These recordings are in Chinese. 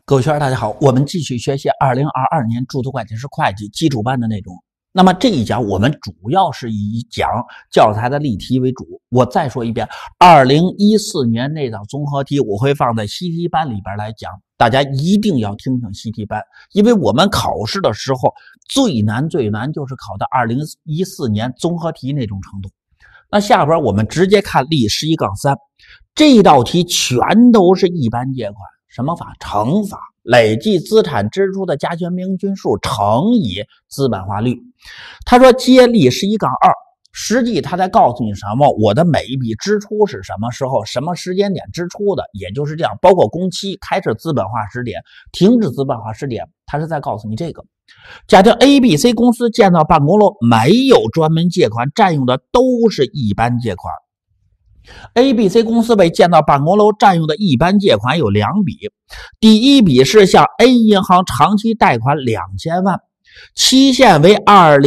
各位学员大家好，我们继续学习2022年注册会计师会计基础班的内容。那么这一讲我们主要是以讲教材的例题为主。我再说一遍，2014年那道综合题我会放在习题班里边来讲，大家一定要听听习题班，因为我们考试的时候最难就是考到2014年综合题那种程度。那下边我们直接看例11-3，这道题全都是一般借款。什么法？乘法，累计资产支出的加权平均数乘以资本化率。他说接例11-2，实际他在告诉你什么？我的每一笔支出是什么时候、什么时间点支出的，也就是这样，包括工期、开始资本化时点、停止资本化时点，他是在告诉你这个。假定 ABC 公司建造办公楼没有专门借款，占用的都是一般借款。ABC 公司为建造办公楼占用的一般借款有两笔，第一笔是向 A 银行长期贷款2000万，期限为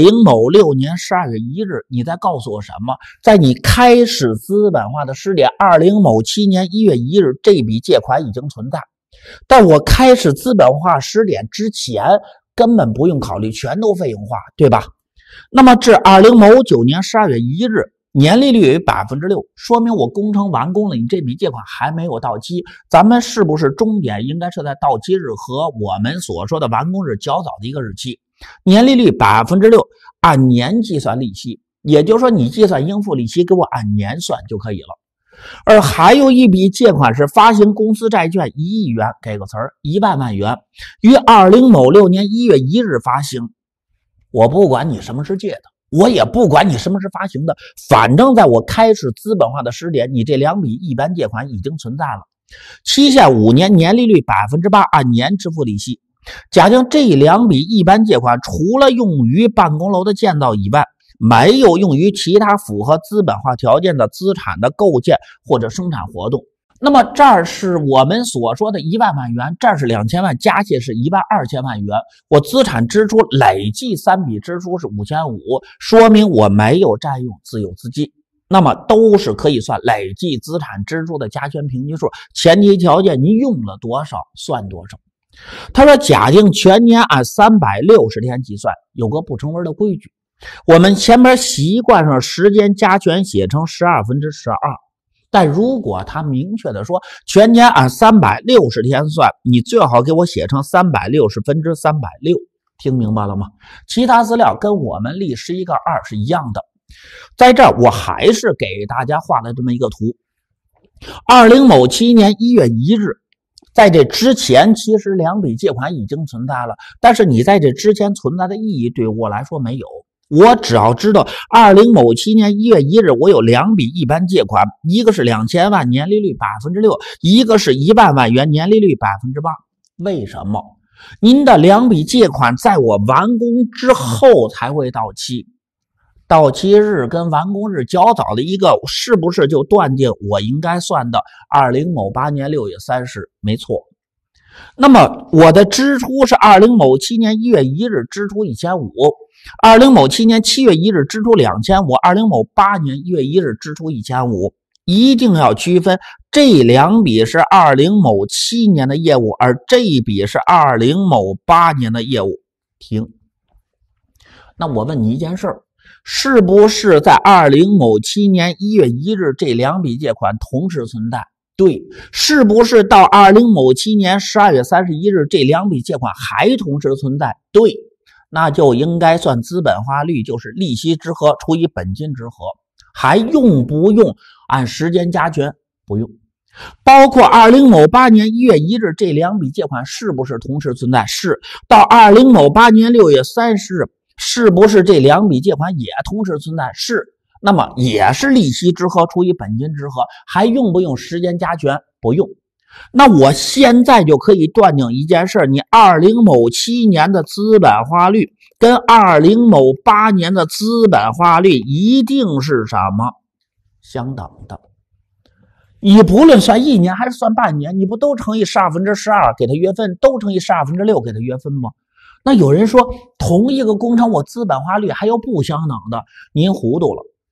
2006年12月1日。你在告诉我什么？在你开始资本化的时点2007年1月1日，这笔借款已经存在，但我开始资本化时点之前根本不用考虑，全都费用化，对吧？那么至2009年12月1日，年利率为 6%， 说明我工程完工了，你这笔借款还没有到期。咱们是不是终点应该是在到期日和我们所说的完工日较早的一个日期？年利率 6%， 按年计算利息，也就是说你计算应付利息给我按年算就可以了。而还有一笔借款是发行公司债券1亿元，给个词儿100万元，于2006年1月1日发行。我不管你什么是借的，我也不管你什么是发行的，反正在我开始资本化的时点，你这两笔一般借款已经存在了。期限5年，年利率 8%， 按年支付利息。假定这两笔一般借款除了用于办公楼的建造以外，没有用于其他符合资本化条件的资产的构建或者生产活动。那么这儿是我们所说的100万元，这儿是2000万，加起来是12000万元。我资产支出累计3笔支出是5500，说明我没有占用自有资金，那么都是可以算累计资产支出的加权平均数，前提条件您用了多少算多少。他说假定全年按360天计算，有个不成文的规矩，我们前面习惯上时间加权写成12/12，但如果他明确的说全年按360天算，你最好给我写成360/360，听明白了吗？其他资料跟我们例11-2是一样的。在这儿我还是给大家画了这么一个图。2007年1月1日，在这之前其实两笔借款已经存在了，但是你在这之前存在的意义对我来说没有。我只要知道2007年1月1日我有两笔一般借款，一个是2000万，年利率 6%， 一个是100万元，年利率 8%。 为什么？您的两笔借款在我完工之后才会到期，到期日跟完工日较早的一个，是不是就断定我应该算的2008年6月30日？没错。那么我的支出是2007年1月1日支出1500， 2007年7月1日支出2500， 2008年1月1日支出1500。一定要区分，这两笔是2007年的业务，而这一笔是2008年的业务。停。那我问你一件事儿，是不是在2007年1月1日这两笔借款同时存在？对。是不是到2007年12月31日这两笔借款还同时存在？对。那就应该算资本化率，就是利息之和除以本金之和。还用不用按时间加权？不用。包括2008年1月1日这两笔借款是不是同时存在？是。到2008年6月30日，是不是这两笔借款也同时存在？是。那么也是利息之和除以本金之和，还用不用时间加权？不用。那我现在就可以断定一件事，你2007年的资本化率跟2008年的资本化率一定是什么？相等的。你不论算一年还是算半年，你不都乘以12/12给它约分，都乘以6/12给它约分吗？那有人说同一个工程我资本化率还有不相等的，您糊涂了。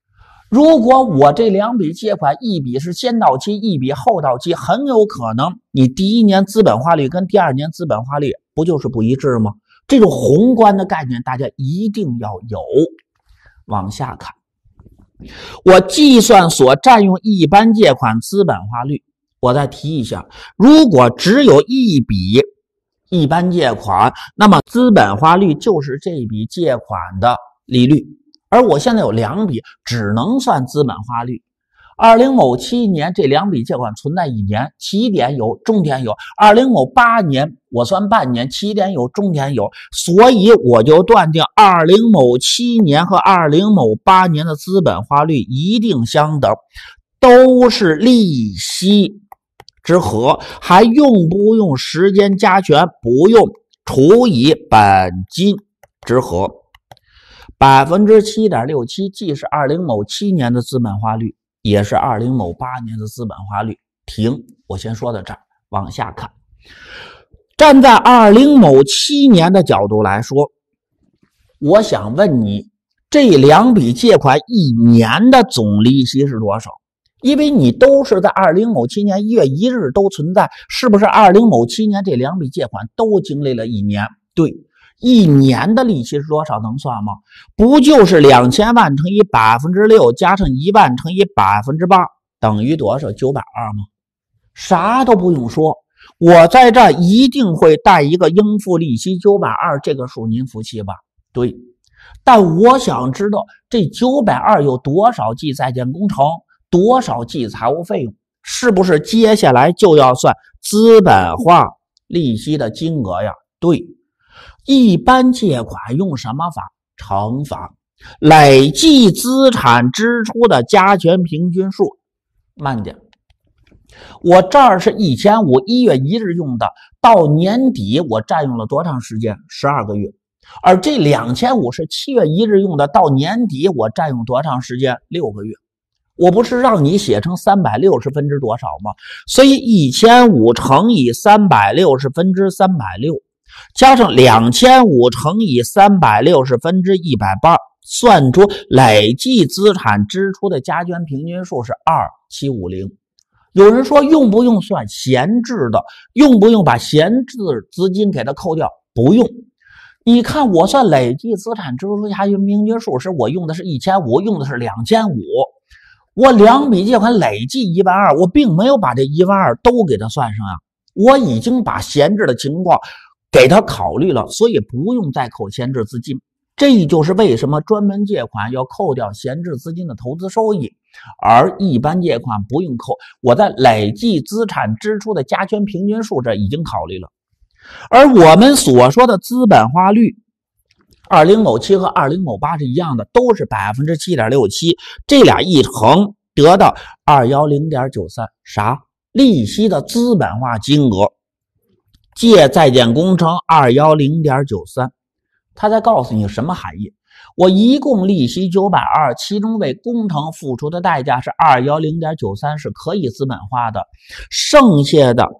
如果我这两笔借款一笔是先到期，一笔后到期，很有可能你第一年资本花率跟第二年资本花率不就是不一致吗？这种宏观的概念大家一定要有。往下看，我计算所占用一般借款资本花率，我再提一下，如果只有一笔一般借款，那么资本花率就是这笔借款的利率。而我现在有两笔，只能算资本花率。20某7年这两笔借款存在一年，起点有，终点有。20某8年我算半年，起点有，终点有。所以我就断定20某7年和20某8年的资本花率一定相等，都是利息之和。还用不用时间加权？不用，除以本金之和。7.67% 既是20某7年的资本花率，也是20某8年的资本花率。停，我先说到这儿，往下看。站在20某7年的角度来说，我想问你，这两笔借款一年的总利息是多少？因为你都是在20某7年1月1日都存在，是不是20某7年这两笔借款都经历了一年？对。一年的利息是多少能算吗？不就是2000万乘以 6% 加上1万乘以 8%等于多少？920吗？啥都不用说，我在这儿一定会带一个应付利息920，这个数您服气吧？对。但我想知道这920有多少计在建工程，多少计财务费用，是不是接下来就要算资本化利息的金额呀？对。一般借款用什么法？乘法，累计资产支出的加权平均数。慢点，我这儿是1500 1月1日用的，到年底我占用了多长时间？12个月。而这2500是7月1日用的，到年底我占用多长时间？6个月。我不是让你写成360分之多少吗？所以1500乘以360分之360加上2500乘以360分之180，算出累计资产支出的加权平均数是2750。有人说用不用算闲置的？用不用把闲置资金给它扣掉？不用。你看我算累计资产支出加权平均数时，我用的是1500，用的是2500。我两笔借款累计12000，我并没有把这12000都给它算上呀，我已经把闲置的情况给他考虑了，所以不用再扣闲置资金。这就是为什么专门借款要扣掉闲置资金的投资收益，而一般借款不用扣。我在累计资产支出的加权平均数这已经考虑了。而我们所说的资本花率20某7和20某8是一样的，都是 7.67%， 这俩一乘得到 210.93， 啥？利息的资本化金额。借在建工程 210.93， 他在告诉你什么含义？我一共利息920，其中为工程付出的代价是 210.93， 是可以资本化的，剩下的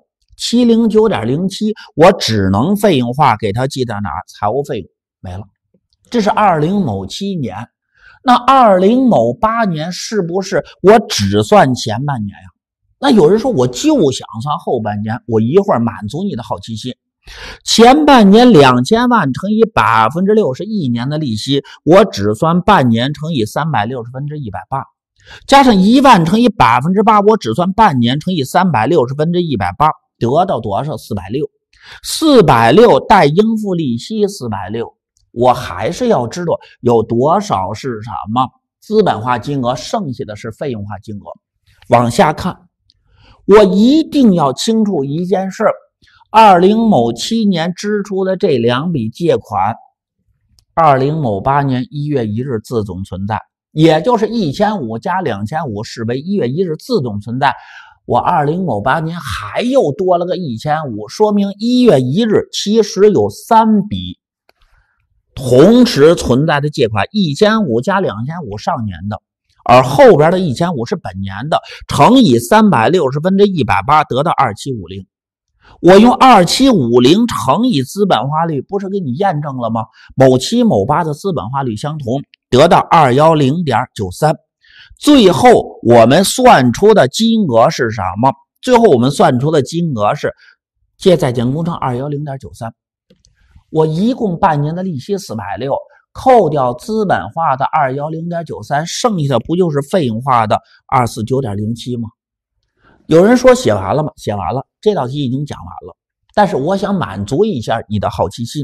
709.07 我只能费用化，给它记在哪儿？财务费用没了。这是20某7年。那20某8年是不是我只算前半年呀？那有人说我就想算后半年，我一会儿满足你的好奇心。前半年2000万乘以 6% 是一年的利息，我只算半年乘以360分之180，加上1万乘以 8%， 我只算半年乘以360分之180，得到多少？460带应付利息460，我还是要知道有多少是什么资本化金额，剩下的是费用化金额。往下看，我一定要清楚一件事，20某7年支出的这两笔借款，20某8年1月1日自动存在，也就是1500加2500视为1月1日自动存在。我20某8年还又多了个1500，说明1月1日其实有3笔同时存在的借款，1500加2500上年的，而后边的1500是本年的，乘以360分之180得到2750。我用2750乘以资本花率，不是给你验证了吗？某7某8的资本花率相同，得到210.93。 最后我们算出的金额是什么？最后我们算出的金额是借债减工程210.93，我一共半年的利息460，扣掉资本化的210.93，剩下的不就是费用化的249.07吗？有人说写完了吗？写完了，这道题已经讲完了。但是我想满足一下你的好奇心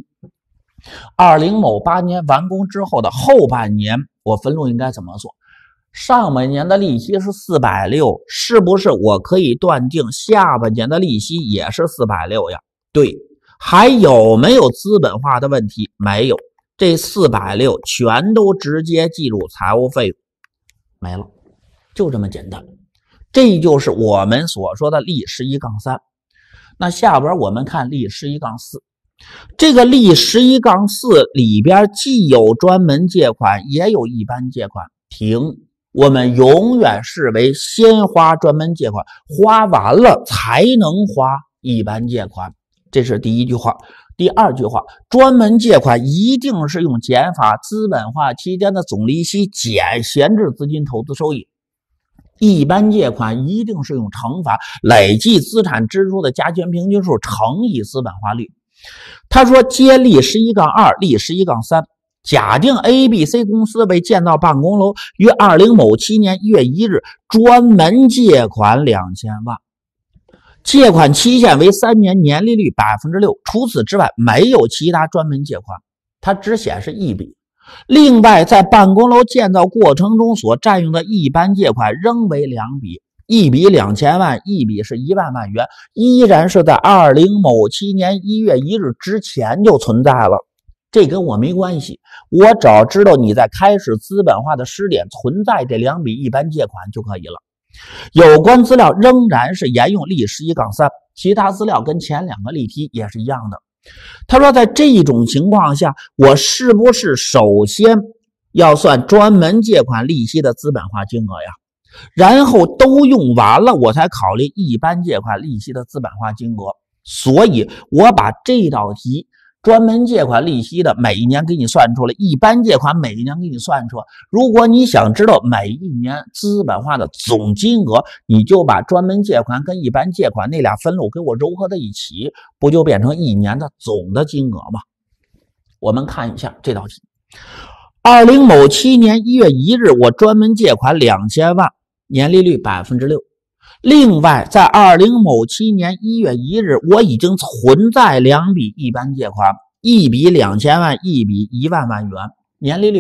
，20某8年完工之后的后半年，我分录应该怎么做？上半年的利息是460，是不是我可以断定下半年的利息也是460呀？对，还有没有资本化的问题？没有，这460全都直接计入财务费用，没了，就这么简单。这就是我们所说的例11-3。那下边我们看例11-4，这个例11-4里边既有专门借款，也有一般借款。停，我们永远视为先花专门借款，花完了才能花一般借款，这是第一句话。第二句话，专门借款一定是用减法资本化期间的总利息减闲置资金投资收益，一般借款一定是用乘法累计资产支出的加权平均数乘以资本化率。他说接例11-2，例11-3，假定 ABC 公司为建造办公楼于20某7年1月1日专门借款2000万，借款期限为3年，年利率 6%， 除此之外没有其他专门借款，它只显示一笔。另外在办公楼建造过程中所占用的一般借款仍为2笔，一笔2000万，一笔是1万元，依然是在20某7年1月1日之前就存在了。这跟我没关系，我只要知道你在开始资本化的时点存在这2笔一般借款就可以了。有关资料仍然是沿用例11-3，其他资料跟前2个例题也是一样的。他说在这种情况下，我是不是首先要算专门借款利息的资本化金额呀？然后都用完了我才考虑一般借款利息的资本化金额。所以我把这道题专门借款利息的每一年给你算出来，一般借款每一年给你算出来。如果你想知道每一年资本化的总金额，你就把专门借款跟一般借款那俩分录给我糅合在一起，不就变成一年的总的金额吗？我们看一下这道题。20某7年1月1日，我专门借款2000万，年利率 6%。另外在20某7年1月1日，我已经存在2笔一般借款，一笔2000万，一笔1万元，年利率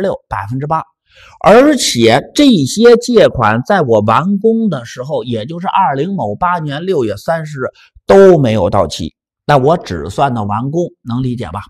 6%、8%。而且这些借款在我完工的时候，也就是20某8年6月30日都没有到期，那我只算到完工，能理解吧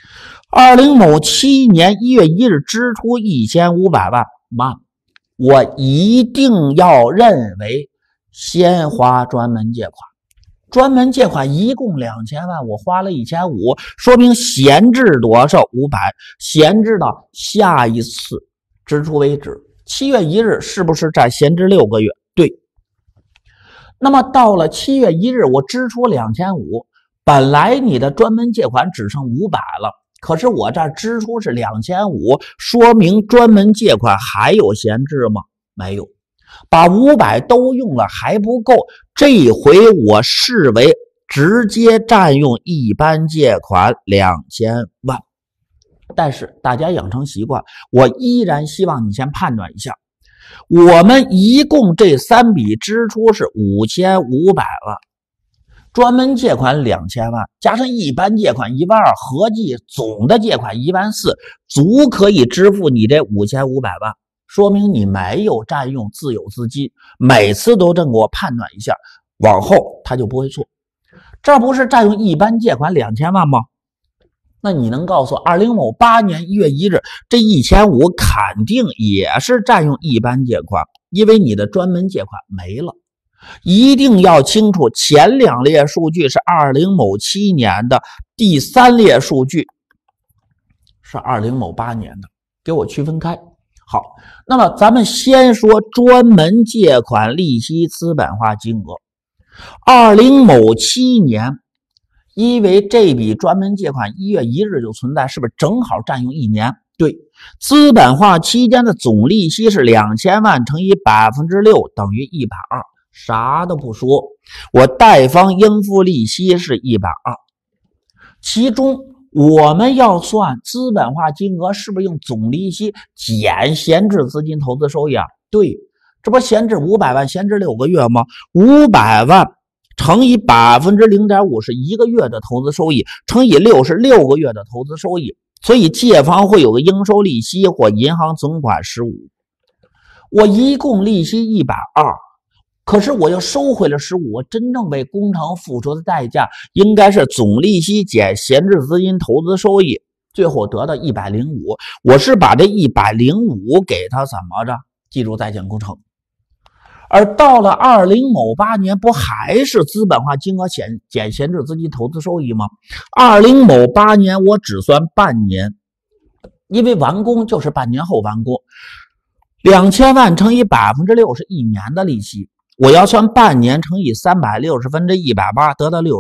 ？20某7年1月1日支出1500万，我一定要认为先花专门借款。专门借款一共2000万，我花了1500，说明闲置多少？500，闲置到下一次支出为止。7月1日是不是占闲置6个月？对。那么到了7月1日，我支出2500，本来你的专门借款只剩500了，可是我这支出是2500，说明专门借款还有闲置吗？没有。把500都用了还不够，这回我视为直接占用一般借款2000万。但是大家养成习惯，我依然希望你先判断一下，我们一共这3笔支出是5500万，专门借款2000万，加上一般借款12000，合计总的借款14000，足可以支付你这5500万。说明你没有占用自有资金，每次都这么给我判断一下，往后他就不会错。这不是占用一般借款2000万吗？那你能告诉我20某8年1月1日这1500肯定也是占用一般借款，因为你的专门借款没了。一定要清楚，前2列数据是20某7年的，第3列数据是20某8年的，给我区分开。好，那么咱们先说专门借款利息资本化金额。20某7年，因为这笔专门借款1月1日就存在，是不是正好占用1年？ 对，资本化期间的总利息是2000万乘以6%等于120，啥都不说，我贷方应付利息是120。其中我们要算资本化金额是不是用总利息减闲置资金投资收益啊？对，这不闲置500万，闲置6个月吗？500万乘以 0.5% 是1个月的投资收益，乘以6是6个月的投资收益，所以借方会有个应收利息或银行总款15。我一共利息120，可是我又收回了15，我真正为工程付出的代价应该是总利息减闲置资金投资收益，最后得到105。我是把这105给它怎么着？记住在建工程。而到了2008年，不还是资本化金额减闲置资金投资收益吗？2008年我只算半年，因为完工就是半年后完工。2000万乘以 6% 是1年的利息，我要算半年乘以360分之180，得到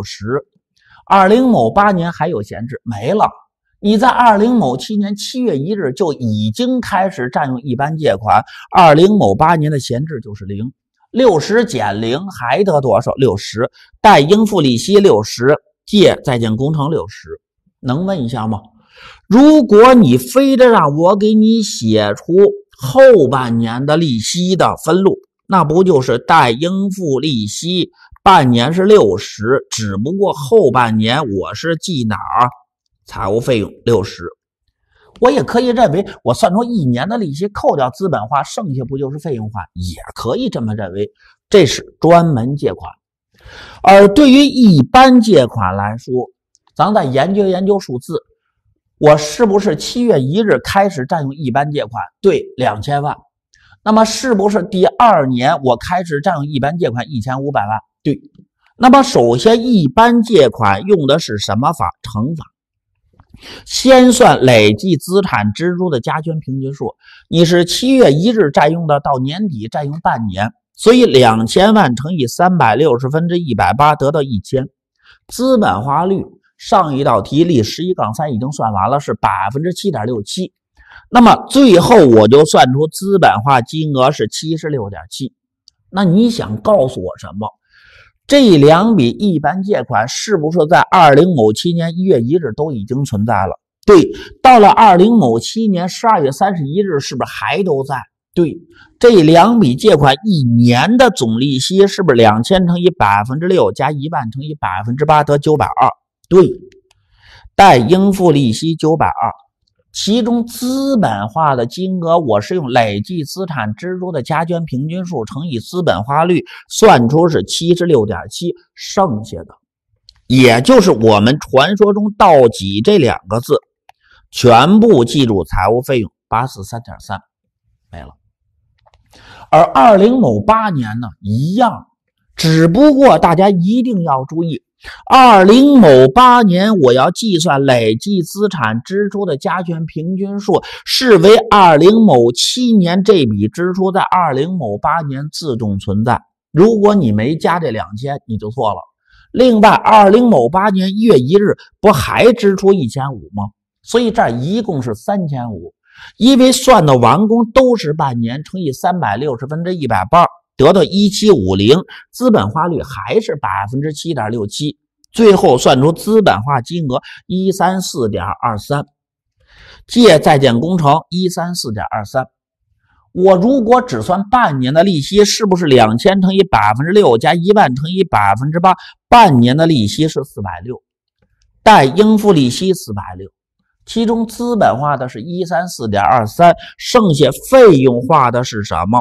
60。2008年还有闲置没了。你在2007年7月1日就已经开始占用一般借款，2008年的闲置就是0。60减0还得多少？60。贷应付利息60，借在建工程60。能问一下吗？如果你非得让我给你写出后半年的利息的分录，那不就是贷应付利息半年是60，只不过后半年我是记哪儿？财务费用60。我也可以认为我算出1年的利息扣掉资本化，剩下不就是费用化？也可以这么认为，这是专门借款。而对于一般借款来说，咱再研究数字，我是不是7月1日开始占用一般借款？对，2000万。那么是不是第2年我开始占用一般借款1500万？对。那么首先一般借款用的是什么法？乘法。先算累计资产支出的加权平均数，你是7月1日占用的，到年底占用半年，所以2000万乘以360分之180得到1000。资本化率上一道题例11-3已经算完了，是 7.67%。那么最后我就算出资本化金额是 76.7。 那你想告诉我什么？这两笔一般借款是不是在2007年1月1日都已经存在了？对，到了2007年12月31日是不是还都在？对，这两笔借款1年的总利息是不是2000乘以 6% 加10000乘以 8%得920？对，贷应付利息920。其中资本化的金额我是用累计资产支出的加权平均数乘以资本化率算出是 76.7， 剩下的也就是我们传说中倒几这2个字，全部记住财务费用 843.3 没了。而2008年呢一样，只不过大家一定要注意，2008年我要计算累计资产支出的加权平均数，视为2007年这笔支出在2008年自动存在。如果你没加这2000，你就错了。另外，2008年1月1日不还支出1500吗？所以这儿一共是3500，因为算的完工都是半年，乘以360分之180。得到1750，资本化率还是 7.67%， 最后算出资本化金额 134.23， 借在建工程 134.23。 我如果只算半年的利息，是不是2000乘以 6% 加10000乘以 8%， 半年的利息是460，贷应付利息460，其中资本化的是 134.23， 剩下费用化的是什么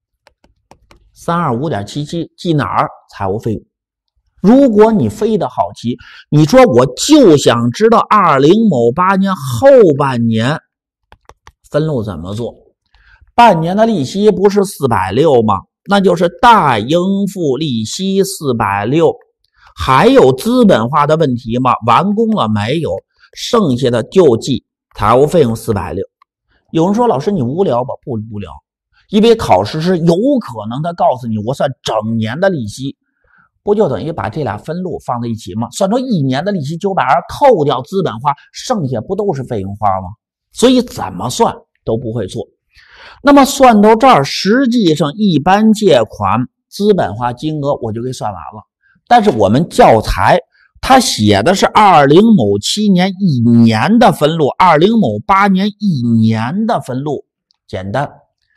？325.77， 记哪儿？财务费用。如果你非得好奇，你说我就想知道2008年后半年分录怎么做？半年的利息不是460吗？那就是贷应付利息460，还有资本化的问题吗？完工了没有？剩下的就记财务费用460。有人说老师你无聊吧？不无聊。因为考试是有可能他告诉你我算整年的利息，不就等于把这俩分录放在一起吗？算出1年的利息920，扣掉资本化，剩下不都是费用化吗？ 所以怎么算都不会错。那么算到这儿，实际上一般借款资本化金额我就给算完了。但是我们教材它写的是20某7年一年的分录，20某8年一年的分录。简单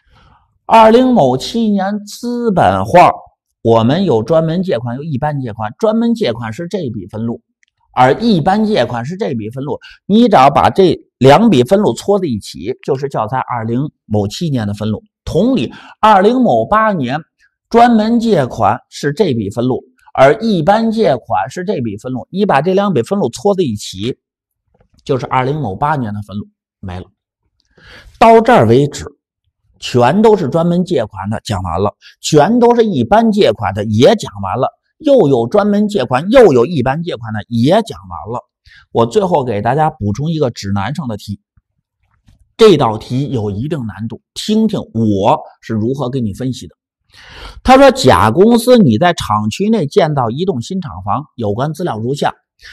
，20某7年资本化，我们有专门借款，有一般借款。专门借款是这笔分录，而一般借款是这笔分录。你只要把这两笔分录搓在一起，就是教材20某7年的分录。同理，20某8年专门借款是这笔分录，而一般借款是这笔分录。你把这两笔分录搓在一起，就是20某8年的分录，没了。到这儿为止，全都是专门借款的讲完了，全都是一般借款的也讲完了，又有专门借款又有一般借款的也讲完了。我最后给大家补充一个指南上的题，这道题有一定难度，听听我是如何给你分析的。他说甲公司你在厂区内建造一栋新厂房，有关资料如下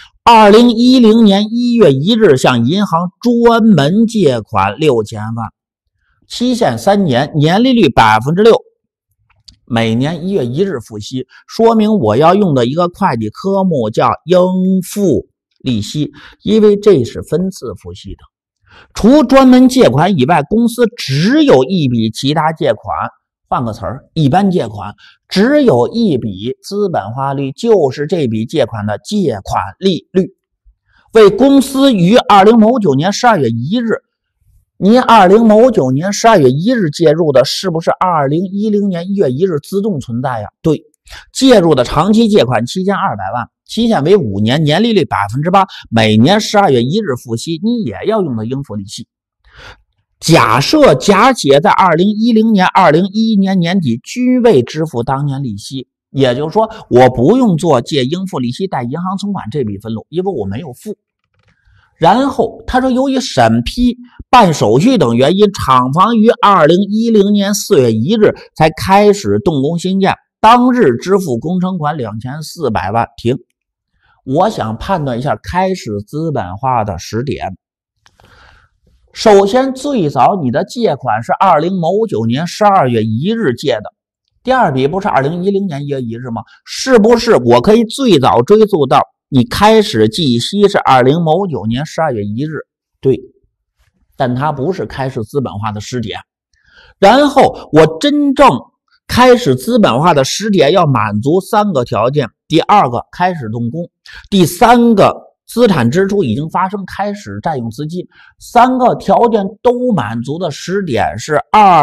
：2010年1月1日向银行专门借款6000万，期限3年，年利率 6%， 每年1月1日付息。说明我要用的一个会计科目叫应付利息，因为这是分次付息的。除专门借款以外，公司只有一笔其他借款，换个词儿，一般借款，只有一笔资本化率，就是这笔借款的借款利率。为公司于20某9年12月1日，您20某9年12月1日介入的是不是2010年1月1日自动存在呀？对，介入的长期借款7200万，期限为5年，年利率 8%， 每年12月1日付息，你也要用的应付利息。假设甲企业在2010年、2011年年底均未支付当年利息，也就是说我不用做借应付利息贷银行存款这笔分录，因为我没有付。然后他说由于审批、办手续等原因，厂房于2010年4月1日才开始动工兴建，当日支付工程款2400万。停。我想判断一下开始资本化的时点。首先，最早你的借款是20某9年12月1日借的，第二笔不是2010年1月1日吗？是不是我可以最早追溯到你开始计息是20某9年12月1日？对，但它不是开始资本化的时点。然后我真正开始资本化的时点要满足3个条件：第二个，开始动工；第三个，资产支出已经发生，开始占用资金。3个条件都满足的时点是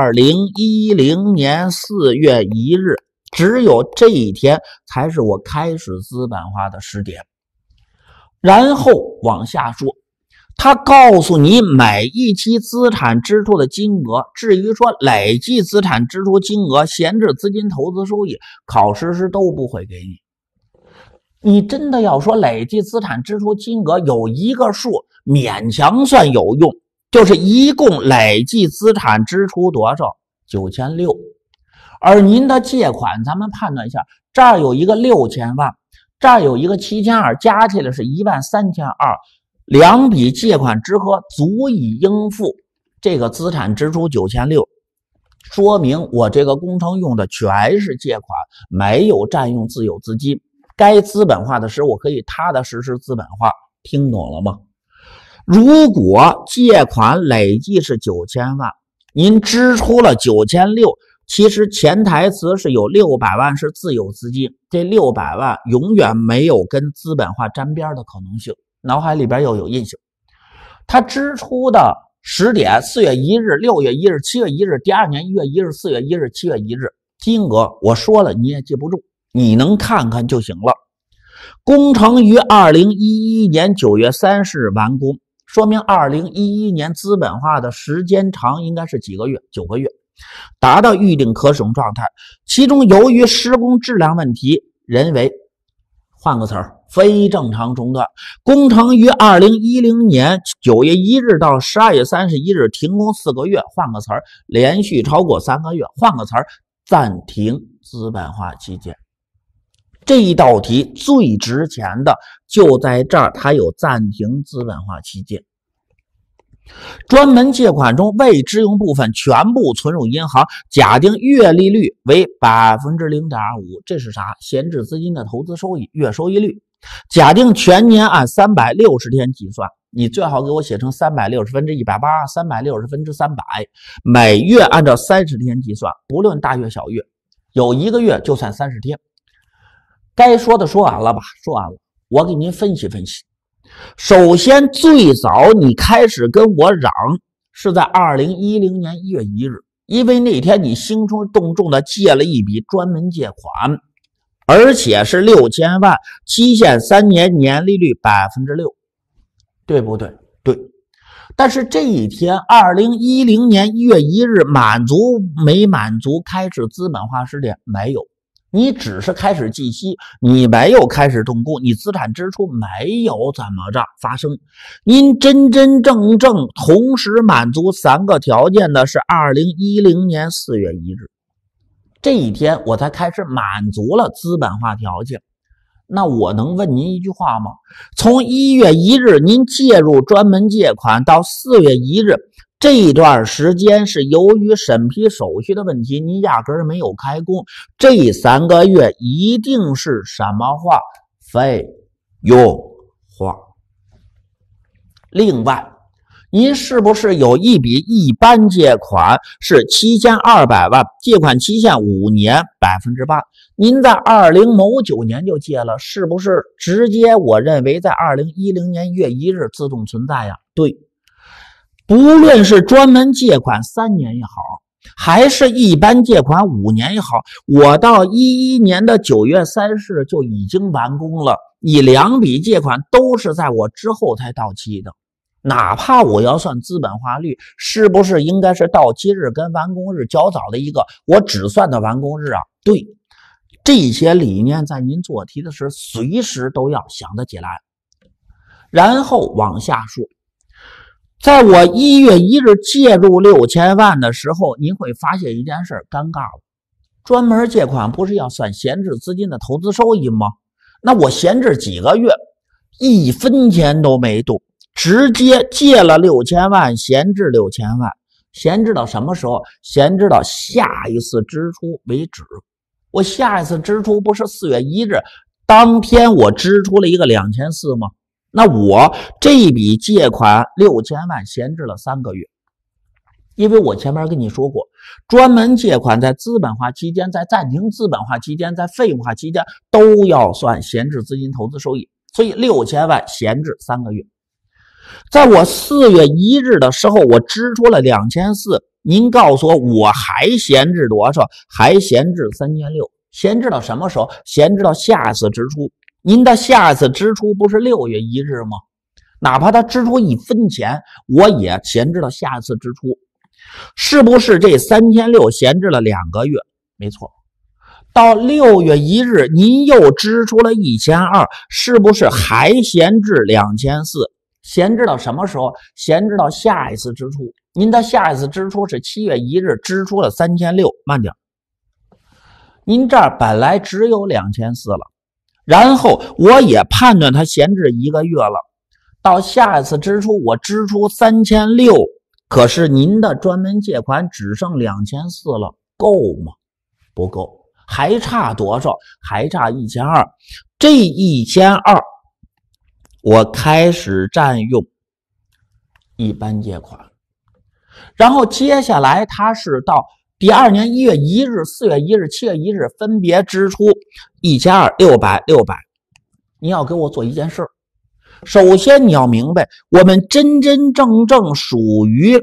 2010年4月1日，只有这一天才是我开始资本化的时点。然后往下说，他告诉你每一期资产支出的金额，至于说累计资产支出金额、闲置资金、投资收益，考试时都不会给你。你真的要说累计资产支出金额，有一个数勉强算有用，就是一共累计资产支出多少？9600。而您的借款，咱们判断一下，这儿有一个6000万，这儿有一个7200，加起来是13200，两笔借款之和足以应付这个资产支出9600，说明我这个工程用的全是借款，没有占用自有资金。该资本化的时候，我可以踏踏实实资本化，听懂了吗？如果借款累计是9000万，您支出了9600，其实潜台词是有600万是自有资金，这600万永远没有跟资本化沾边的可能性，脑海里边又有印象。他支出的时点4月1日、6月1日、7月1日，第二年1月1日、4月1日、7月1日，金额我说了你也记不住，你能看看就行了。工程于2011年9月30日完工，说明2011年资本化的时间长应该是几个月？9个月，达到预定可使用状态。其中由于施工质量问题，人为换个词儿，非正常中断。工程于2010年9月1日到12月31日停工4个月，换个词儿，连续超过3个月，换个词儿，暂停资本化期间。这一道题最值钱的就在这儿，它有暂停资本化期间。 专门借款中未支用部分全部存入银行，假定月利率为 0.25%， 这是啥？闲置资金的投资收益，月收益率。假定全年按360天计算，你最好给我写成360分之180，360分之300，每月按照30天计算，不论大月小月，有一个月就算30天。该说的说完了吧？说完了，我给您分析分析。首先，最早你开始跟我嚷是在2010年1月1日，因为那天你兴冲动众的借了一笔专门借款，而且是6000万，期限3年，年利率 6%， 对不对？对。但是这一天2010年1月1日满足没满足开始资本化试点？没有。你只是开始计息，你没有开始动工，你资产支出没有怎么着发生。您真真正正同时满足3个条件的是2010年4月1日，这一天我才开始满足了资本化条件。那我能问您一句话吗？从1月1日您介入专门借款到4月1日，这一段时间是由于审批手续的问题，您压根儿没有开工，这3个月一定是什么化？费用化。另外，您是不是有一笔一般借款是7200万，借款期限5年，8%？您在20某9年就借了，是不是直接我认为在2010年1月1日自动存在呀？对。不论是专门借款3年也好，还是一般借款5年也好，我到11年的9月30日就已经完工了。你2笔借款都是在我之后才到期的，哪怕我要算资本化率，是不是应该是到期日跟完工日较早的一个，我只算的完工日啊？对，这些理念在您做题的时候随时都要想得起来。然后往下说，在我1月1日介入6000万的时候，您会发现一件事，尴尬了。专门借款不是要算闲置资金的投资收益吗？那我闲置几个月，1分钱都没动，直接借了6000万，闲置6000万，闲置到什么时候？闲置到下一次支出为止。我下一次支出不是4月1日当天我支出了一个2400吗？那我这笔借款6000万闲置了3个月，因为我前面跟你说过，专门借款在资本化期间，在暂停资本化期间，在费用化期间都要算闲置资金投资收益，所以6000万闲置3个月。在我4月1日的时候，我支出了2400，您告诉我我还闲置多少？还闲置3600，闲置到什么时候？闲置到下一次支出。您的下一次支出不是6月1日吗？哪怕他支出1分钱，我也闲置到下一次支出。是不是这3600闲置了2个月？没错。到6月1日，您又支出了1200，是不是还闲置2400？闲置到什么时候？闲置到下一次支出。您的下一次支出是7月1日，支出了3600，慢点。您这儿本来只有2400了。然后我也判断它闲置1个月了，到下一次支出我支出3600，可是您的专门借款只剩2400了，够吗？不够，还差多少？还差1200。这1200我开始占用一般借款，然后接下来它是到第2年1月1日、4月1日、7月1日分别支出1200、600、600。你要给我做一件事，首先你要明白，我们真真正正属于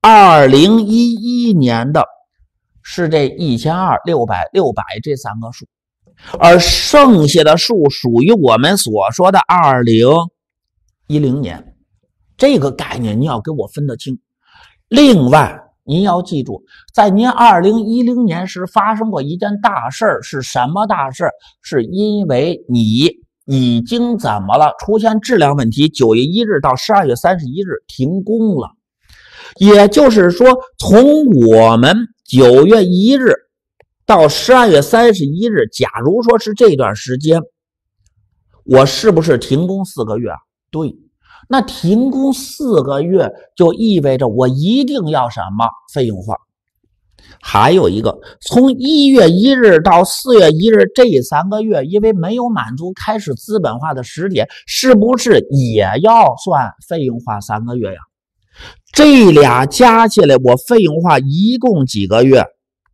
2011年的是这1200、600、600这3个数，而剩下的数属于我们所说的2010年。这个概念你要给我分得清。另外您要记住，在您2010年时发生过一件大事，是什么大事？是因为你已经怎么了？出现质量问题，9月1日到12月31日停工了。也就是说，从我们9月1日到12月31日，假如说是这段时间，我是不是停工4个月啊？对。 那停工4个月就意味着我一定要什么费用化。还有一个，从1月1日到4月1日这3个月，因为没有满足开始资本化的时点，是不是也要算费用化3个月呀？这俩加起来，我费用化一共几个月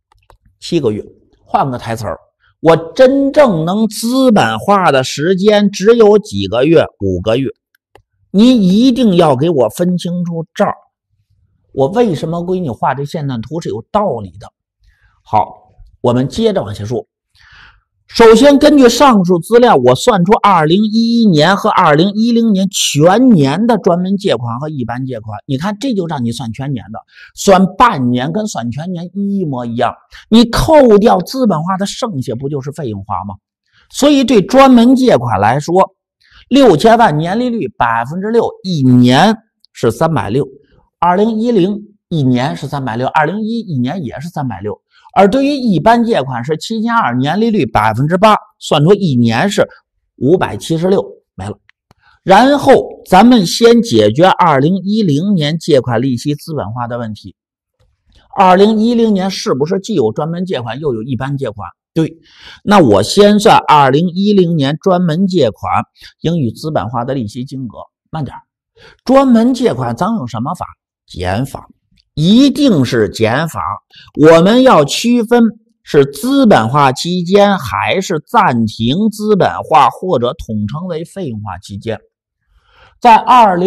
？7个月。换个台词儿，我真正能资本化的时间只有几个月？5个月。你一定要给我分清楚这儿。我为什么给你画这线段图是有道理的。好，我们接着往下说。首先，根据上述资料，我算出2011年和2010年全年的专门借款和一般借款。你看，这就让你算全年的，算半年跟算全年一模一样。你扣掉资本化的剩下，不就是费用化吗？所以对专门借款来说，6000万年利率 6%， 一年是360。2010一年是360，2011年也是360。而对于一般借款是7200，年利率 8%， 算出一年是576，没了。然后咱们先解决2010年借款利息资本化的问题。2010年是不是既有专门借款又有一般借款？对，那我先算2010年专门借款应予资本化的利息金额。慢点，专门借款咱用什么法？减法，一定是减法。我们要区分是资本化期间还是暂停资本化，或者统称为费用化期间。在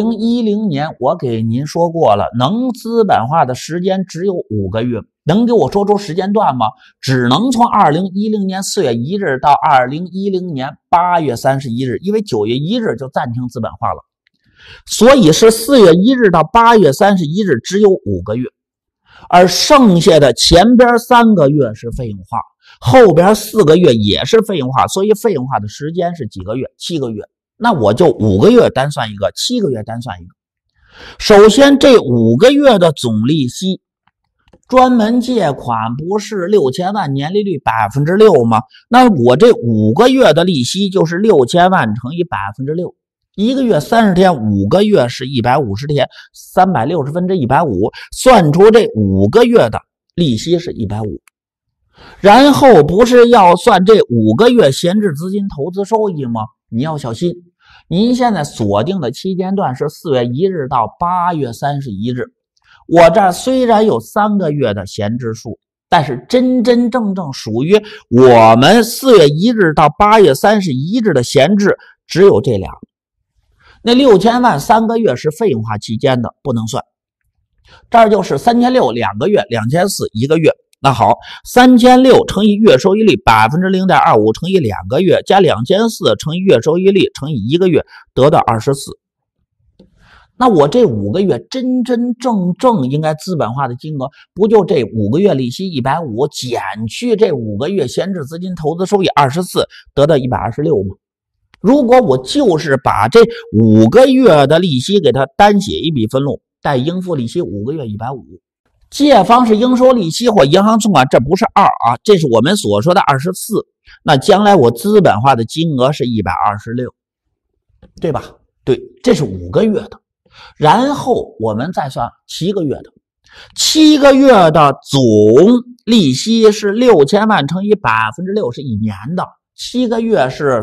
2010年，我给您说过了，能资本化的时间只有5个月。能给我说出时间段吗？只能从2010年4月1日到2010年8月31日，因为9月1日就暂停资本化了。所以是4月1日到8月31日，只有5个月。而剩下的前边3个月是费用化，后边4个月也是费用化，所以费用化的时间是几个月？7个月。那我就5个月单算一个，7个月单算一个。首先这5个月的总利息，专门借款不是6000万年利率 6% 吗？那我这5个月的利息就是6000万乘以 6%， 一个月30天，5个月是150天，360分之150，算出这5个月的利息是150。然后不是要算这5个月闲置资金投资收益吗？你要小心，您现在锁定的期间段是4月1日到8月31日。我这虽然有3个月的闲置数，但是真真正正属于我们4月1日到8月31日的闲置只有这俩。那6000万3个月是费用化期间的，不能算。这儿就是3600 2个月，2400 1个月。那好，3600乘以月收益率 0.25% 乘以2个月，加2400乘以月收益率乘以1个月，得到24。那我这5个月真真正正应该资本化的金额，不就这5个月利息150减去这5个月闲置资金投资收益24，得到126吗？如果我就是把这5个月的利息给它单写一笔分录，带应付利息5个月150，借方是应收利息或银行存款，这不是2啊，这是我们所说的24。那将来我资本化的金额是126，对吧？对，这是5个月的。然后我们再算7个月的，7个月的总利息是6000万乘以 6% 是一年的，7个月是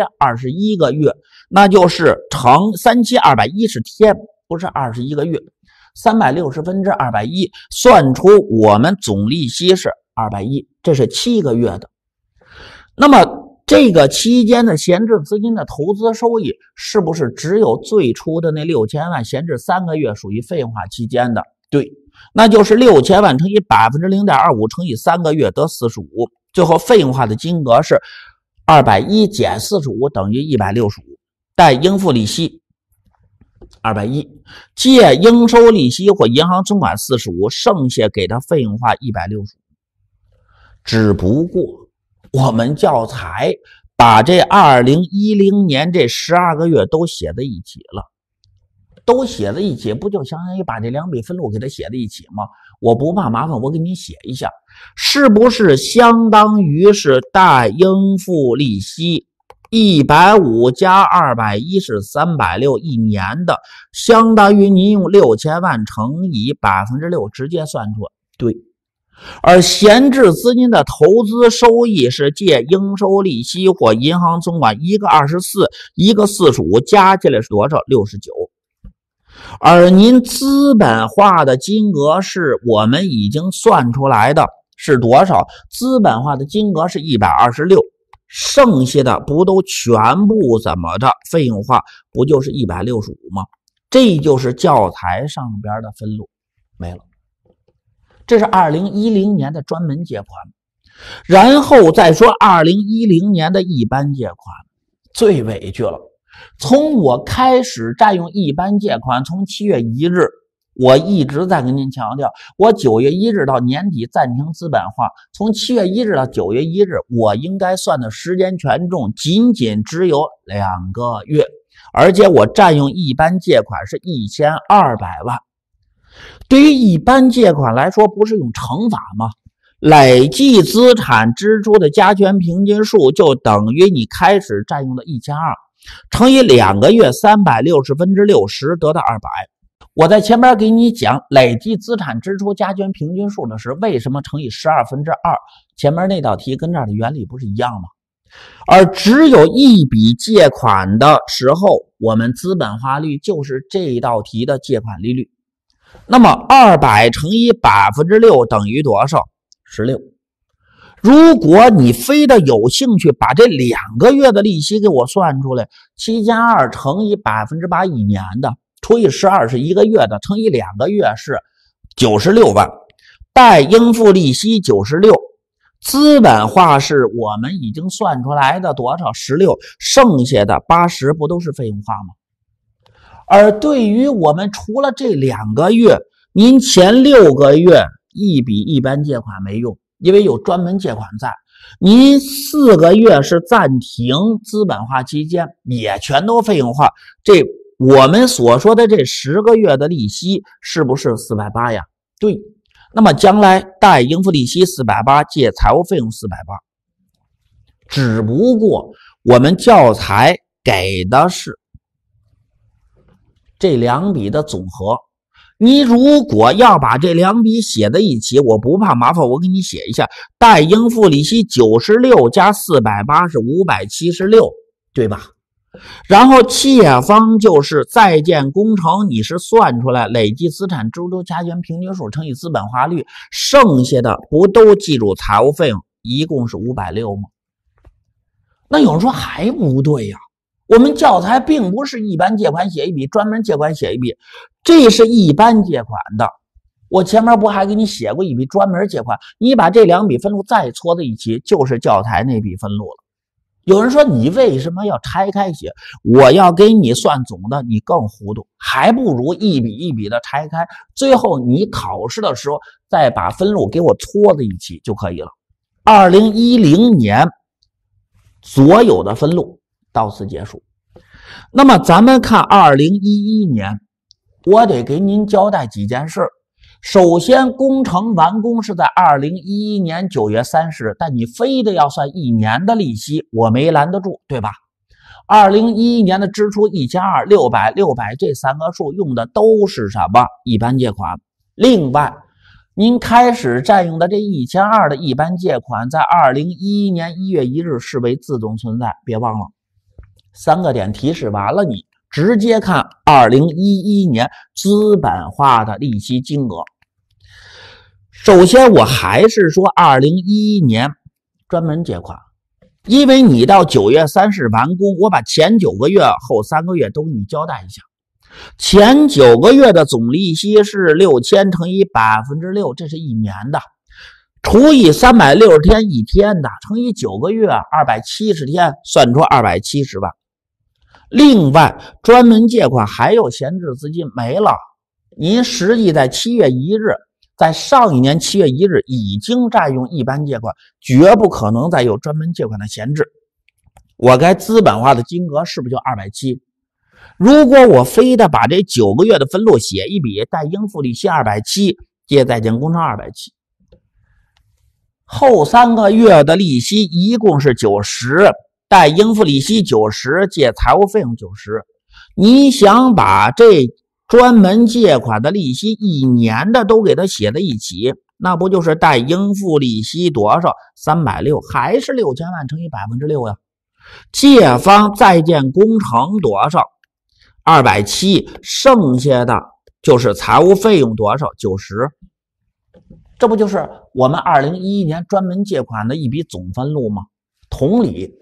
3721个月，那就是乘37210是天，不是21个月，360分之210，算出我们总利息是210，这是7个月的。那么这个期间的闲置资金的投资收益，是不是只有最初的那6000万闲置3个月属于费用化期间的？对，那就是6000万乘以 0.25% 乘以3个月得45，最后费用化的金额是210减45等于165，带应付利息210，借应收利息或银行存款45，剩下给他费用化165。只不过我们教材把这2010年这12个月都写在一起了，都写在一起，不就相当于把这2笔分录给它写在一起吗？我不怕麻烦，我给你写一下，是不是相当于是带应付利息 150加210是360，一年的，相当于您用6000万乘以6%，直接算出来。对。而闲置资金的投资收益是借应收利息或银行存款，一个24，一个45，加起来是多少？69。而您资本化的金额是我们已经算出来的，是多少？资本化的金额是126，剩下的不都全部怎么着费用化，不就是165吗？这就是教材上边的分录，没了。这是2010年的专门借款，然后再说2010年的一般借款，最委屈了。从我开始占用一般借款，从7月1日，我一直在跟您强调，我9月1日到年底暂停资本化，从7月1日到9月1日，我应该算的时间权重仅仅只有2个月，而且我占用一般借款是1200万。对于一般借款来说，不是用乘法吗？累计资产支出的加权平均数就等于你开始占用的1200乘以2个月，360/60得到200。我在前面给你讲累计资产支出加权平均数的时候，为什么乘以12/2？前面那道题跟这儿的原理不是一样吗？而只有一笔借款的时候，我们资本化率就是这道题的借款利率。那么200乘以6%等于多少？16。如果你非得有兴趣把这2个月的利息给我算出来，7加2乘以8%，一年的，除以12是1个月的，乘以2个月是96万，待应付利息96，资本化是我们已经算出来的多少？16，剩下的80不都是费用化吗？而对于我们除了这2个月，您前6个月一笔一般借款没用，因为有专门借款在。您4个月是暂停资本化期间，也全都费用化。这我们所说的这10个月的利息是不是480呀？对。那么将来贷应付利息480，借财务费用480。只不过我们教材给的是这2笔的总和，你如果要把这2笔写在一起，我不怕麻烦，我给你写一下，贷应付利息96加480是576，对吧？然后借方就是在建工程，你是算出来累计资产支出加权平均数乘以资本化率，剩下的不都记住财务费用，一共是560吗？那有人说还不对呀，我们教材并不是一般借款写一笔，专门借款写一笔，这是一般借款的。我前面不还给你写过一笔专门借款，你把这2笔分录再撮在一起，就是教材那笔分录了。有人说你为什么要拆开写？我要给你算总的，你更糊涂，还不如一笔一笔的拆开，最后你考试的时候再把分录给我撮在一起就可以了。2010年所有的分录到此结束。那么咱们看2011年，我得给您交代几件事。首先，工程完工是在2011年9月30，但你非得要算1年的利息，我没拦得住，对吧？2011年的支出1加2 600这3个数用的都是什么？一般借款。另外，您开始占用的这1200的一般借款，在2011年1月1日视为自动存在，别忘了。3个点提示完了，你直接看2011年资本化的利息金额。首先我还是说2011年专门借款，因为你到9月30完工，我把前9个月后3个月都给你交代一下。前9个月的总利息是6000乘以6%，这是1年的，除以360天1天的，乘以9个月270天，算出270万。另外，专门借款还有闲置资金没了，您实际在7月1日，在上一年7月1日已经占用一般借款，绝不可能再有专门借款的闲置。我该资本化的金额是不是就270？如果我非得把这9个月的分录写一笔，贷应付利息270，借在建工程270，后3个月的利息一共是90， 贷应付利息90，借财务费用90。你想把这专门借款的利息1年的都给它写在一起，那不就是贷应付利息多少？360，还是6000万乘以6%呀？借方在建工程多少？270，剩下的就是财务费用多少？90。这不就是我们2011年专门借款的一笔总分录吗？同理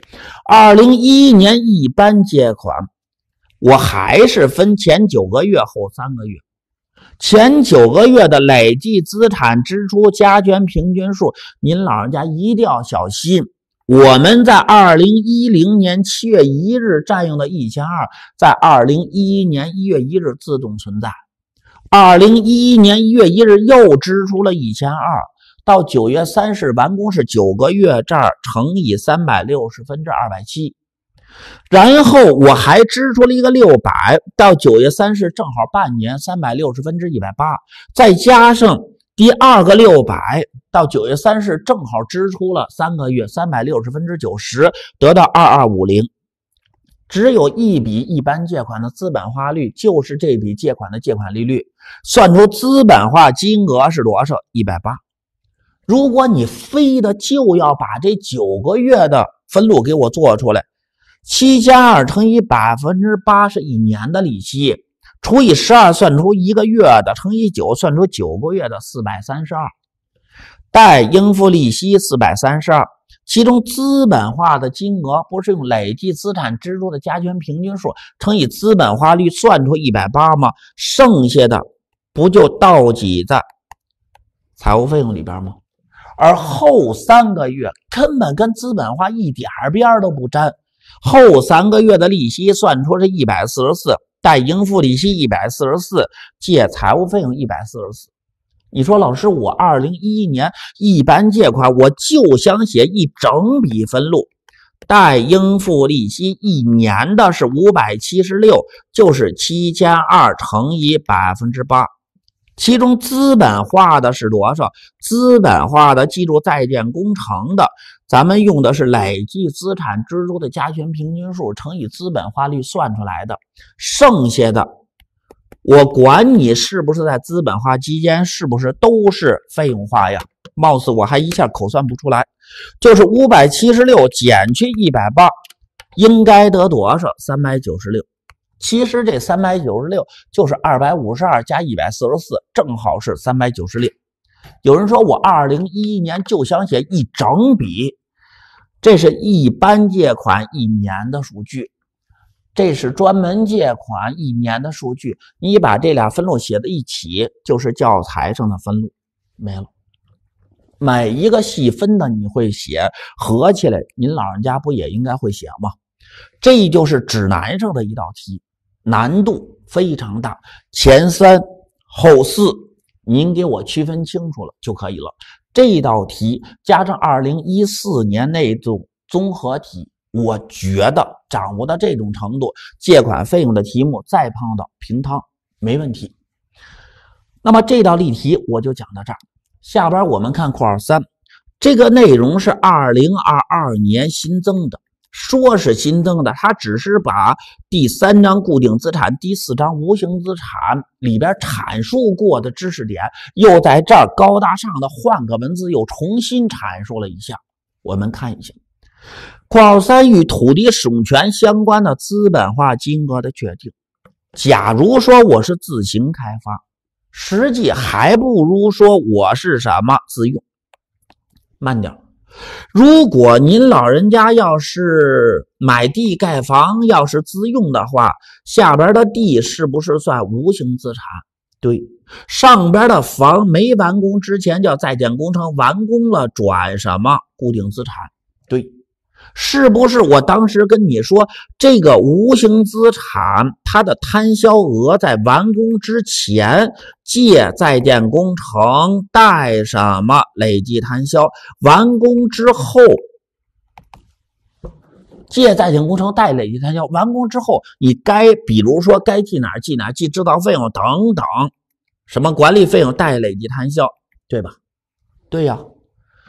，2011年一般借款，我还是分前9个月后3个月。前9个月的累计资产支出加权平均数，您老人家一定要小心。我们在2010年7月1日占用的1200，在2011年1月1日自动存在。2011年1月1日又支出了1200，到9月30日完工是9个月，这儿乘以360分之270。然后我还支出了一个600，到9月30日正好半年，360分之180，再加上第二个600，到9月30日正好支出了3个月，360分之90，得到2250。只有一笔一般借款的资本化率，就是这笔借款的借款利率，算出资本化金额是多少？180。如果你非的就要把这9个月的分录给我做出来，7加2乘以8%是1年的利息，除以12算出1个月的，乘以9算出9个月的432。贷应付利息432，其中资本化的金额不是用累计资产支出的加权平均数乘以资本化率算出180吗？剩下的不就倒挤在财务费用里边吗？而后3个月根本跟资本化一点边都不沾。后3个月的利息算出是144，贷应付利息144，借财务费用144。你说老师，我2011年一般借款我就想写一整笔分录，贷应付利息1年的是576，就是7加2乘以8%。其中资本化的是多少？资本化的记住在建工程的，咱们用的是累计资产支出的加权平均数乘以资本化率算出来的。剩下的我管你是不是在资本化期间，是不是都是费用化呀？貌似我还一下口算不出来，就是576减去180，应该得多少？396。其实这396就是252加144，正好是396。有人说我2011年就想写一整笔，这是一般借款1年的数据，这是专门借款1年的数据，你把这俩分录写在一起，就是教材上的分录，没了。每一个细分的你会写，合起来您老人家不也应该会写吗？这就是指南上的一道题，难度非常大，前3后4您给我区分清楚了就可以了。这道题加上2014年那种综合题，我觉得掌握到这种程度，借款费用的题目再碰到平汤没问题。那么这道例题我就讲到这儿，下边我们看括号3，这个内容是2022年新增的，说是新增的，它只是把第3章固定资产、第4章无形资产里边阐述过的知识点，又在这儿高大上的换个文字又重新阐述了一下。我们看一下括号3，与土地使用权相关的资本化金额的确定。假如说我是自行开发，实际还不如说我是什么自用。慢点，如果您老人家要是买地盖房，要是自用的话，下边的地是不是算无形资产？对，上边的房没完工之前叫在建工程，完工了转什么固定资产？对，是不是我当时跟你说这个无形资产它的摊销额在完工之前借在建工程贷什么累计摊销，完工之后借在建工程贷累计摊销，完工之后你该比如说该记哪记哪，记制造费用等等，什么管理费用贷累计摊销，对吧？对呀。